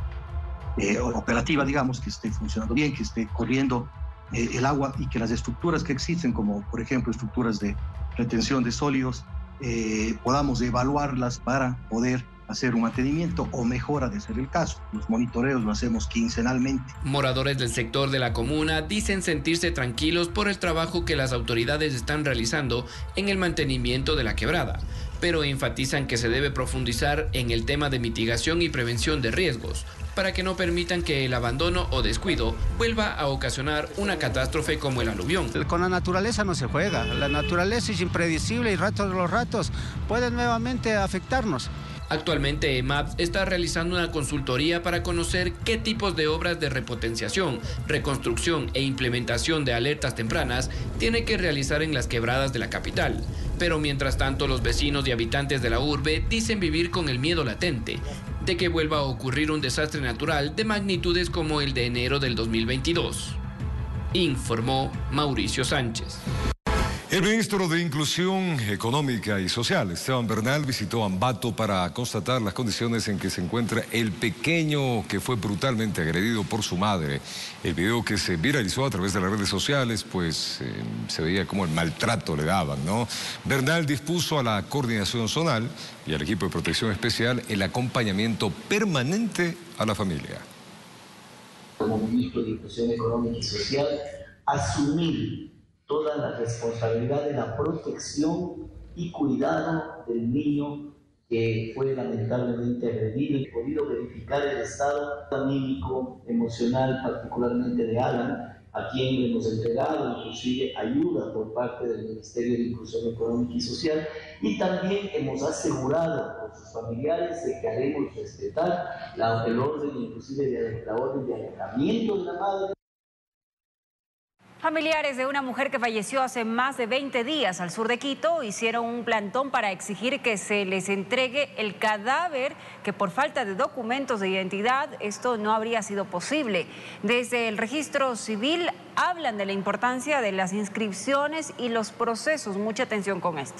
eh, operativa, digamos, que esté funcionando bien, que esté corriendo eh, el agua y que las estructuras que existen, como por ejemplo estructuras de retención de sólidos, eh, podamos evaluarlas para poder hacer un mantenimiento o mejora de ser el caso. Los monitoreos lo hacemos quincenalmente. Moradores del sector de la comuna dicen sentirse tranquilos por el trabajo que las autoridades están realizando en el mantenimiento de la quebrada, pero enfatizan que se debe profundizar en el tema de mitigación y prevención de riesgos, para que no permitan que el abandono o descuido vuelva a ocasionar una catástrofe como el aluvión. Con la naturaleza no se juega, la naturaleza es impredecible y ratos de los ratos puede nuevamente afectarnos. Actualmente EMAPS está realizando una consultoría para conocer qué tipos de obras de repotenciación, reconstrucción e implementación de alertas tempranas tiene que realizar en las quebradas de la capital. Pero mientras tanto, los vecinos y habitantes de la urbe dicen vivir con el miedo latente de que vuelva a ocurrir un desastre natural de magnitudes como el de enero del dos mil veintidós. Informó Mauricio Sánchez. El ministro de Inclusión Económica y Social, Esteban Bernal, visitó Ambato para constatar las condiciones en que se encuentra el pequeño que fue brutalmente agredido por su madre. El video que se viralizó a través de las redes sociales, pues eh, se veía como el maltrato le daban, ¿no? Bernal dispuso a la coordinación zonal y al equipo de protección especial el acompañamiento permanente a la familia. Como ministro de Inclusión Económica y Social, asumir toda la responsabilidad de la protección y cuidado del niño que fue lamentablemente agredido, y podido verificar el estado anímico, emocional, particularmente de Alan, a quien le hemos entregado inclusive ayuda por parte del Ministerio de Inclusión Económica y Social, y también hemos asegurado con sus familiares de que haremos respetar la, el orden, inclusive de la orden de alejamiento de la madre. Familiares de una mujer que falleció hace más de veinte días al sur de Quito hicieron un plantón para exigir que se les entregue el cadáver, que por falta de documentos de identidad esto no habría sido posible. Desde el registro civil hablan de la importancia de las inscripciones y los procesos. Mucha atención con esto.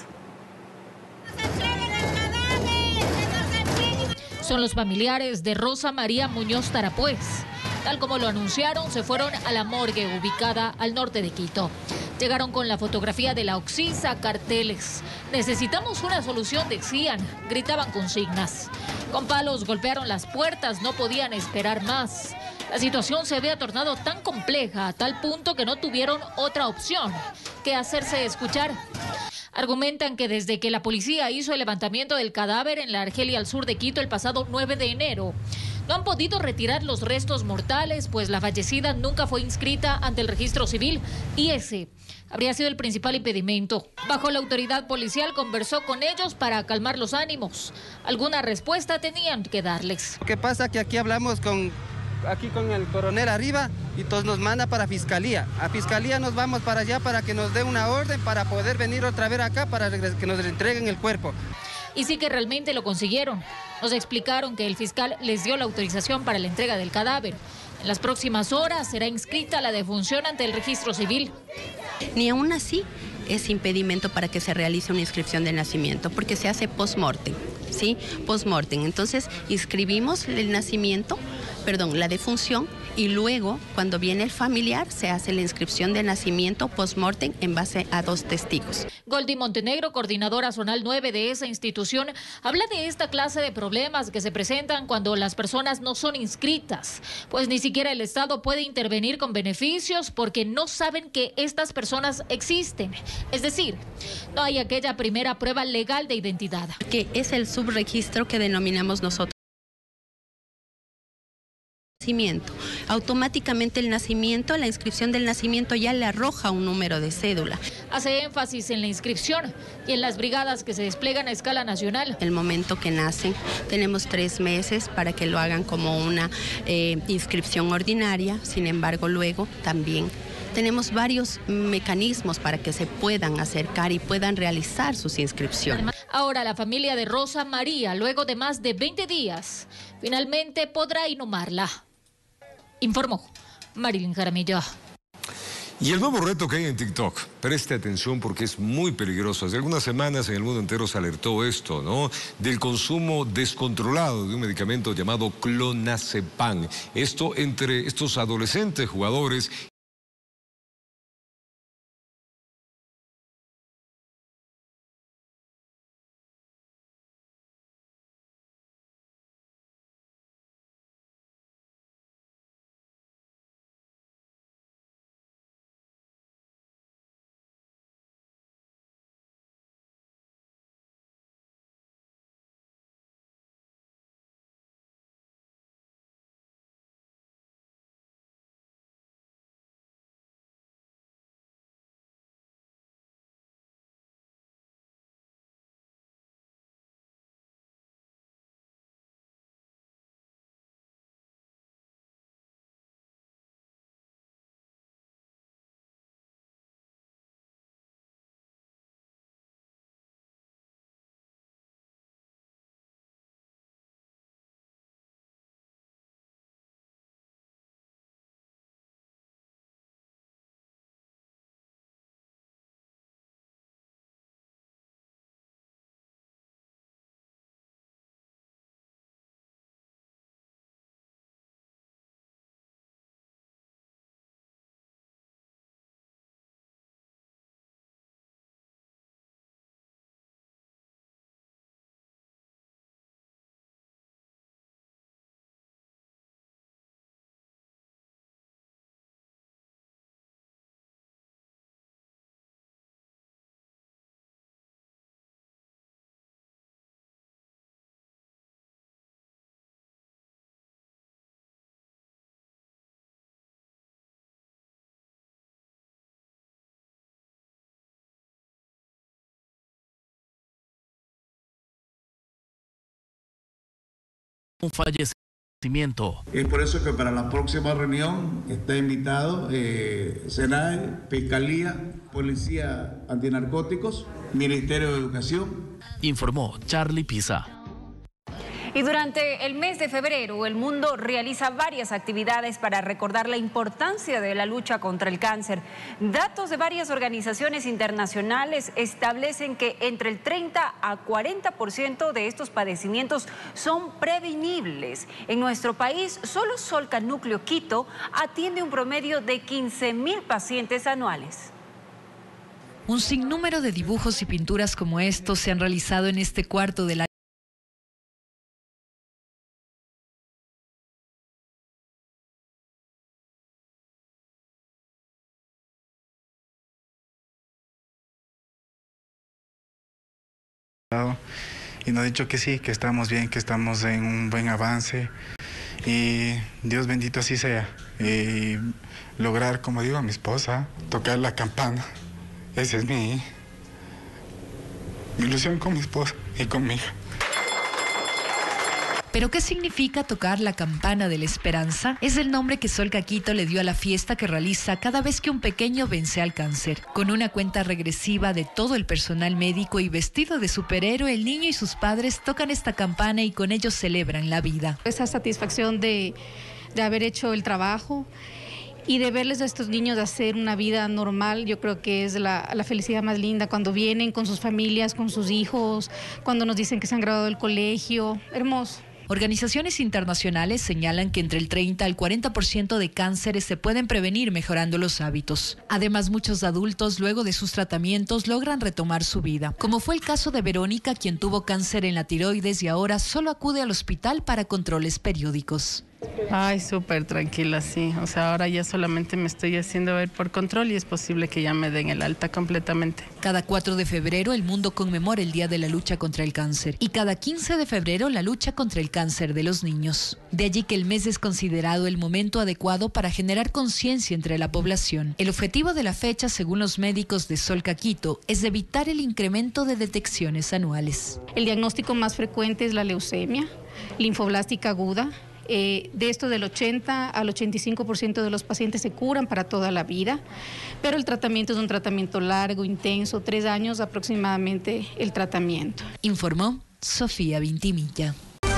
Son los familiares de Rosa María Muñoz Tarapuez. Tal como lo anunciaron, se fueron a la morgue ubicada al norte de Quito. Llegaron con la fotografía de la Oxisa, carteles. Necesitamos una solución, decían. Gritaban consignas. Con palos golpearon las puertas, no podían esperar más. La situación se había tornado tan compleja a tal punto que no tuvieron otra opción que hacerse escuchar. Argumentan que desde que la policía hizo el levantamiento del cadáver en la Argelia al sur de Quito el pasado nueve de enero, no han podido retirar los restos mortales, pues la fallecida nunca fue inscrita ante el registro civil y ese habría sido el principal impedimento. Bajo la autoridad policial conversó con ellos para calmar los ánimos. Alguna respuesta tenían que darles. Lo que pasa es que aquí hablamos con aquí con el coronel arriba y todos nos manda para fiscalía. A fiscalía nos vamos para allá para que nos dé una orden para poder venir otra vez acá para que nos entreguen el cuerpo. Y sí que realmente lo consiguieron. Nos explicaron que el fiscal les dio la autorización para la entrega del cadáver. En las próximas horas será inscrita la defunción ante el registro civil. Ni aún así es impedimento para que se realice una inscripción de nacimiento, porque se hace post-mortem, ¿sí? Post-mortem. Entonces, inscribimos el nacimiento, perdón, la defunción, y luego, cuando viene el familiar, se hace la inscripción de nacimiento post-mortem en base a dos testigos. Goldi Montenegro, coordinadora zonal nueve de esa institución, habla de esta clase de problemas que se presentan cuando las personas no son inscritas, pues ni siquiera el Estado puede intervenir con beneficios porque no saben que estas personas existen. Es decir, no hay aquella primera prueba legal de identidad. Que es el subregistro que denominamos nosotros. Nacimiento. Automáticamente el nacimiento, la inscripción del nacimiento ya le arroja un número de cédula. Hace énfasis en la inscripción y en las brigadas que se despliegan a escala nacional. El momento que nacen, tenemos tres meses para que lo hagan como una eh, inscripción ordinaria, sin embargo luego también tenemos varios mecanismos para que se puedan acercar y puedan realizar sus inscripciones. Ahora la familia de Rosa María, luego de más de veinte días, finalmente podrá inhumarla. Informó Marilyn Jaramillo. Y el nuevo reto que hay en TikTok, preste atención porque es muy peligroso. Hace algunas semanas en el mundo entero se alertó esto, ¿no? Del consumo descontrolado de un medicamento llamado clonazepam. Esto entre estos adolescentes jugadores. Un fallecimiento. Es por eso que para la próxima reunión está invitado eh, SENAE, Fiscalía, Policía Antinarcóticos, Ministerio de Educación. Informó Charlie Pisa. Y durante el mes de febrero, el mundo realiza varias actividades para recordar la importancia de la lucha contra el cáncer. Datos de varias organizaciones internacionales establecen que entre el treinta a cuarenta por ciento de estos padecimientos son prevenibles. En nuestro país, solo Solca Núcleo Quito atiende un promedio de quince mil pacientes anuales. Un sinnúmero de dibujos y pinturas como estos se han realizado en este cuarto de la y nos ha dicho que sí, que estamos bien, que estamos en un buen avance y Dios bendito así sea. Y lograr, como digo a mi esposa, tocar la campana. Esa es mi, mi ilusión con mi esposa y con mi hija. ¿Pero qué significa tocar la campana de la esperanza? Es el nombre que Sol Caquito le dio a la fiesta que realiza cada vez que un pequeño vence al cáncer. Con una cuenta regresiva de todo el personal médico y vestido de superhéroe, el niño y sus padres tocan esta campana y con ello celebran la vida. Esa satisfacción de, de haber hecho el trabajo y de verles a estos niños hacer una vida normal, yo creo que es la, la felicidad más linda, cuando vienen con sus familias, con sus hijos, cuando nos dicen que se han graduado del colegio, hermoso. Organizaciones internacionales señalan que entre el treinta al cuarenta por ciento de cánceres se pueden prevenir mejorando los hábitos. Además, muchos adultos luego de sus tratamientos logran retomar su vida, como fue el caso de Verónica, quien tuvo cáncer en la tiroides y ahora solo acude al hospital para controles periódicos. Ay, súper tranquila, sí. O sea, ahora ya solamente me estoy haciendo ver por control y es posible que ya me den el alta completamente. Cada cuatro de febrero el mundo conmemora el Día de la Lucha contra el Cáncer y cada quince de febrero la lucha contra el cáncer de los niños. De allí que el mes es considerado el momento adecuado para generar conciencia entre la población. El objetivo de la fecha, según los médicos de Sol Caquito, es evitar el incremento de detecciones anuales. El diagnóstico más frecuente es la leucemia linfoblástica aguda. Eh, de esto del ochenta al ochenta y cinco por ciento de los pacientes se curan para toda la vida, pero el tratamiento es un tratamiento largo, intenso, tres años aproximadamente el tratamiento. Informó Sofía Vintimilla.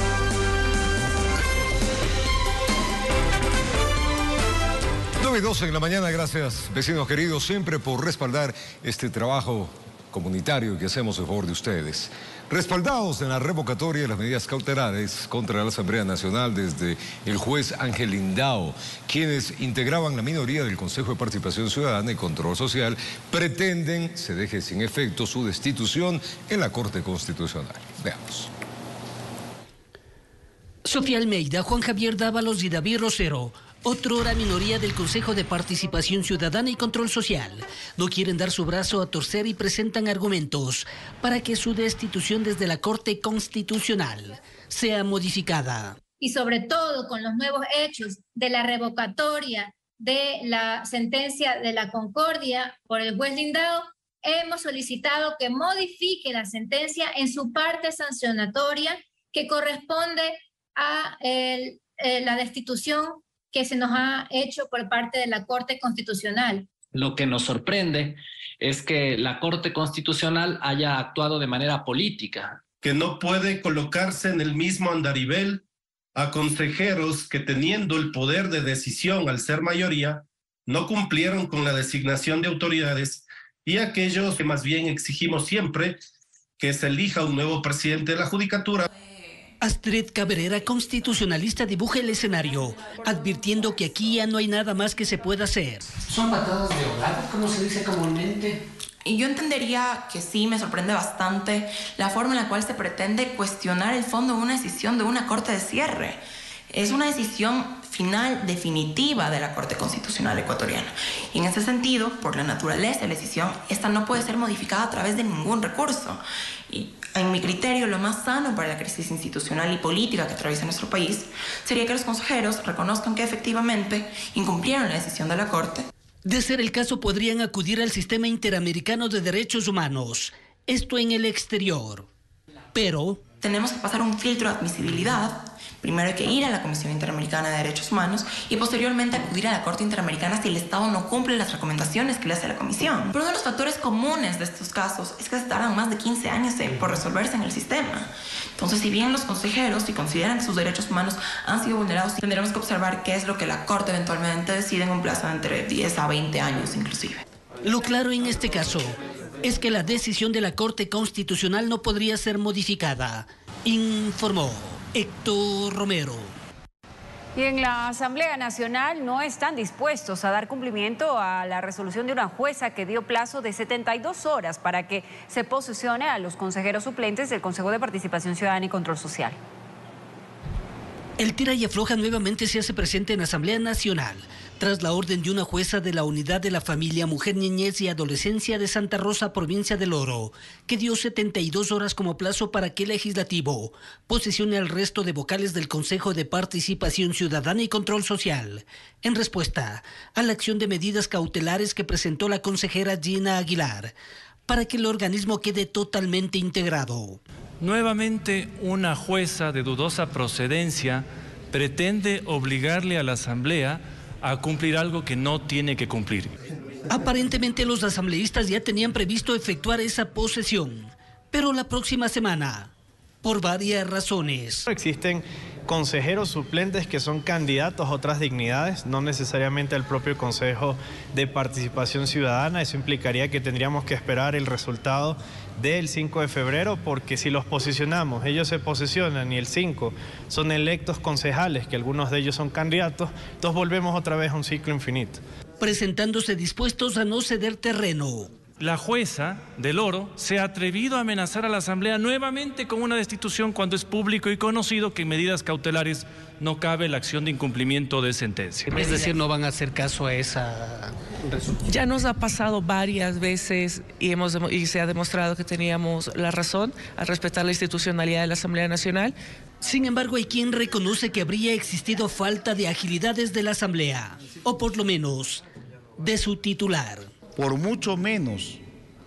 nueve y doce en la mañana, gracias vecinos queridos siempre por respaldar este trabajo comunitario que hacemos a favor de ustedes. Respaldados en la revocatoria de las medidas cautelares contra la Asamblea Nacional desde el juez Ángel Lindao, quienes integraban la minoría del Consejo de Participación Ciudadana y Control Social, pretenden se deje sin efecto su destitución en la Corte Constitucional. Veamos. Sofía Almeida, Juan Javier Dávalos y David Rosero, otrora minoría del Consejo de Participación Ciudadana y Control Social, no quieren dar su brazo a torcer y presentan argumentos para que su destitución desde la Corte Constitucional sea modificada. Y sobre todo con los nuevos hechos de la revocatoria de la sentencia de la Concordia por el juez Lindao, hemos solicitado que modifique la sentencia en su parte sancionatoria que corresponde a el, eh, la destitución que se nos ha hecho por parte de la Corte Constitucional. Lo que nos sorprende es que la Corte Constitucional haya actuado de manera política. Que no puede colocarse en el mismo andarivel a consejeros que, teniendo el poder de decisión al ser mayoría, no cumplieron con la designación de autoridades, y aquellos que más bien exigimos siempre que se elija un nuevo presidente de la Judicatura. Astrid Cabrera, constitucionalista, dibuja el escenario, advirtiendo que aquí ya no hay nada más que se pueda hacer. ¿Son patadas de ahogado, como se dice comúnmente? Y yo entendería que sí, me sorprende bastante la forma en la cual se pretende cuestionar el fondo de una decisión de una corte de cierre. Es una decisión final definitiva de la Corte Constitucional ecuatoriana. Y en ese sentido, por la naturaleza de la decisión, esta no puede ser modificada a través de ningún recurso. Y en mi criterio, lo más sano para la crisis institucional y política que atraviesa nuestro país sería que los consejeros reconozcan que efectivamente incumplieron la decisión de la Corte. De ser el caso, podrían acudir al Sistema Interamericano de Derechos Humanos, esto en el exterior. Pero tenemos que pasar un filtro de admisibilidad. Primero hay que ir a la Comisión Interamericana de Derechos Humanos y posteriormente acudir a la Corte Interamericana si el Estado no cumple las recomendaciones que le hace la Comisión. Pero uno de los factores comunes de estos casos es que se tardan más de quince años por resolverse en el sistema. Entonces, si bien los consejeros, si consideran que sus derechos humanos han sido vulnerados, tendremos que observar qué es lo que la Corte eventualmente decide en un plazo de entre diez a veinte años inclusive. Lo claro en este caso es que la decisión de la Corte Constitucional no podría ser modificada, informó Héctor Romero. Y en la Asamblea Nacional no están dispuestos a dar cumplimiento a la resolución de una jueza que dio plazo de setenta y dos horas para que se posesione a los consejeros suplentes del Consejo de Participación Ciudadana y Control Social. El tira y afloja nuevamente se hace presente en la Asamblea Nacional, tras la orden de una jueza de la Unidad de la Familia, Mujer, Niñez y Adolescencia de Santa Rosa, provincia del Oro, que dio setenta y dos horas como plazo para que el legislativo posesione al resto de vocales del Consejo de Participación Ciudadana y Control Social, en respuesta a la acción de medidas cautelares que presentó la consejera Gina Aguilar, para que el organismo quede totalmente integrado. Nuevamente, una jueza de dudosa procedencia pretende obligarle a la Asamblea a cumplir algo que no tiene que cumplir. Aparentemente los asambleístas ya tenían previsto efectuar esa posesión, pero la próxima semana, por varias razones. Existen consejeros suplentes que son candidatos a otras dignidades, no necesariamente al propio Consejo de Participación Ciudadana. Eso implicaría que tendríamos que esperar el resultado del cinco de febrero, porque si los posicionamos, ellos se posesionan y el cinco son electos concejales, que algunos de ellos son candidatos, entonces volvemos otra vez a un ciclo infinito. Presentándose dispuestos a no ceder terreno. La jueza del Oro se ha atrevido a amenazar a la Asamblea nuevamente con una destitución cuando es público y conocido que en medidas cautelares no cabe la acción de incumplimiento de sentencia. Es decir, no van a hacer caso a esa resolución. Ya nos ha pasado varias veces y, hemos, y se ha demostrado que teníamos la razón al respetar la institucionalidad de la Asamblea Nacional. Sin embargo, hay quien reconoce que habría existido falta de agilidad desde la Asamblea, o por lo menos de su titular. Por mucho menos,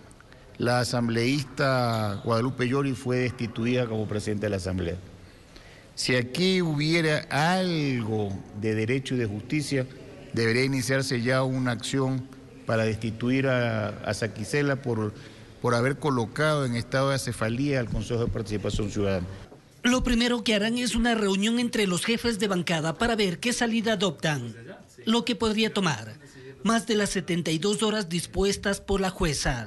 la asambleísta Guadalupe Llori fue destituida como presidenta de la Asamblea. Si aquí hubiera algo de derecho y de justicia, debería iniciarse ya una acción para destituir a, a Saquicela por, por haber colocado en estado de acefalía al Consejo de Participación Ciudadana. Lo primero que harán es una reunión entre los jefes de bancada para ver qué salida adoptan, lo que podría tomar más de las setenta y dos horas dispuestas por la jueza,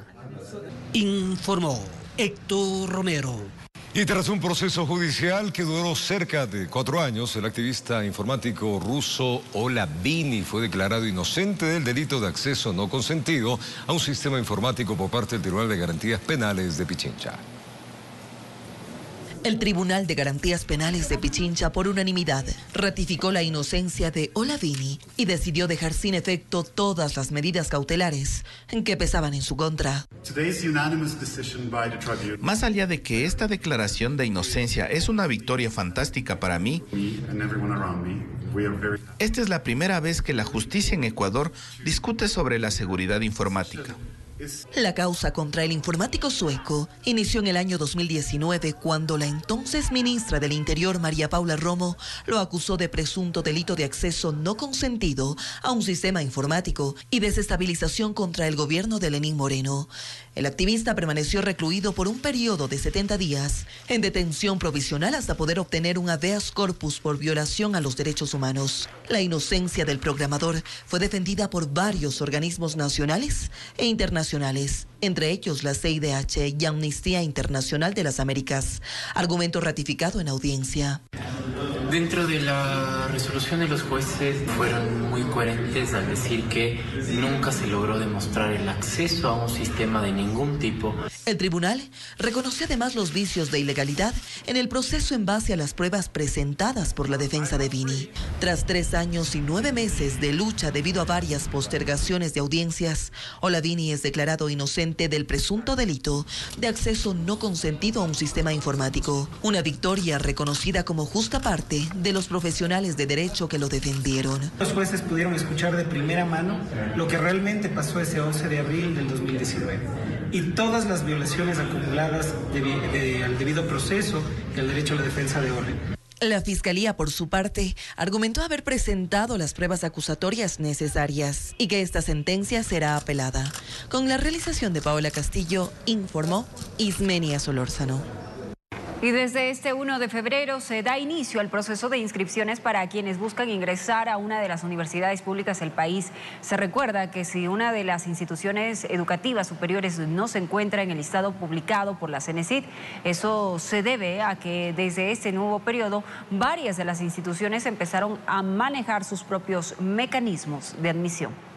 informó Héctor Romero. Y tras un proceso judicial que duró cerca de cuatro años, el activista informático ruso Olavini fue declarado inocente del delito de acceso no consentido a un sistema informático por parte del Tribunal de Garantías Penales de Pichincha. El Tribunal de Garantías Penales de Pichincha, por unanimidad, ratificó la inocencia de Olavini y decidió dejar sin efecto todas las medidas cautelares que pesaban en su contra. Más allá de que esta declaración de inocencia es una victoria fantástica para mí, esta es la primera vez que la justicia en Ecuador discute sobre la seguridad informática. La causa contra el informático sueco inició en el año dos mil diecinueve cuando la entonces ministra del Interior, María Paula Romo, lo acusó de presunto delito de acceso no consentido a un sistema informático y desestabilización contra el gobierno de Lenín Moreno. El activista permaneció recluido por un periodo de setenta días en detención provisional hasta poder obtener un habeas corpus por violación a los derechos humanos. La inocencia del programador fue defendida por varios organismos nacionales e internacionales, entre ellos la C I D H y Amnistía Internacional de las Américas, argumento ratificado en audiencia. Dentro de la resolución de los jueces fueron muy coherentes al decir que nunca se logró demostrar el acceso a un sistema de ningún tipo. El tribunal reconoció además los vicios de ilegalidad en el proceso en base a las pruebas presentadas por la defensa de Vini. Tras tres años y nueve meses de lucha debido a varias postergaciones de audiencias, Olavini es declarado inocente del presunto delito de acceso no consentido a un sistema informático. Una victoria reconocida como justa parte de los profesionales de derecho que lo defendieron. Los jueces pudieron escuchar de primera mano lo que realmente pasó ese once de abril del dos mil diecinueve y todas las violaciones acumuladas de, de, al debido proceso y al derecho a la defensa de orden. La Fiscalía, por su parte, argumentó haber presentado las pruebas acusatorias necesarias y que esta sentencia será apelada. Con la realización de Paola Castillo, informó Ismenia Solórzano. Y desde este uno de febrero se da inicio al proceso de inscripciones para quienes buscan ingresar a una de las universidades públicas del país. Se recuerda que si una de las instituciones educativas superiores no se encuentra en el listado publicado por la CENESID, eso se debe a que desde este nuevo periodo varias de las instituciones empezaron a manejar sus propios mecanismos de admisión.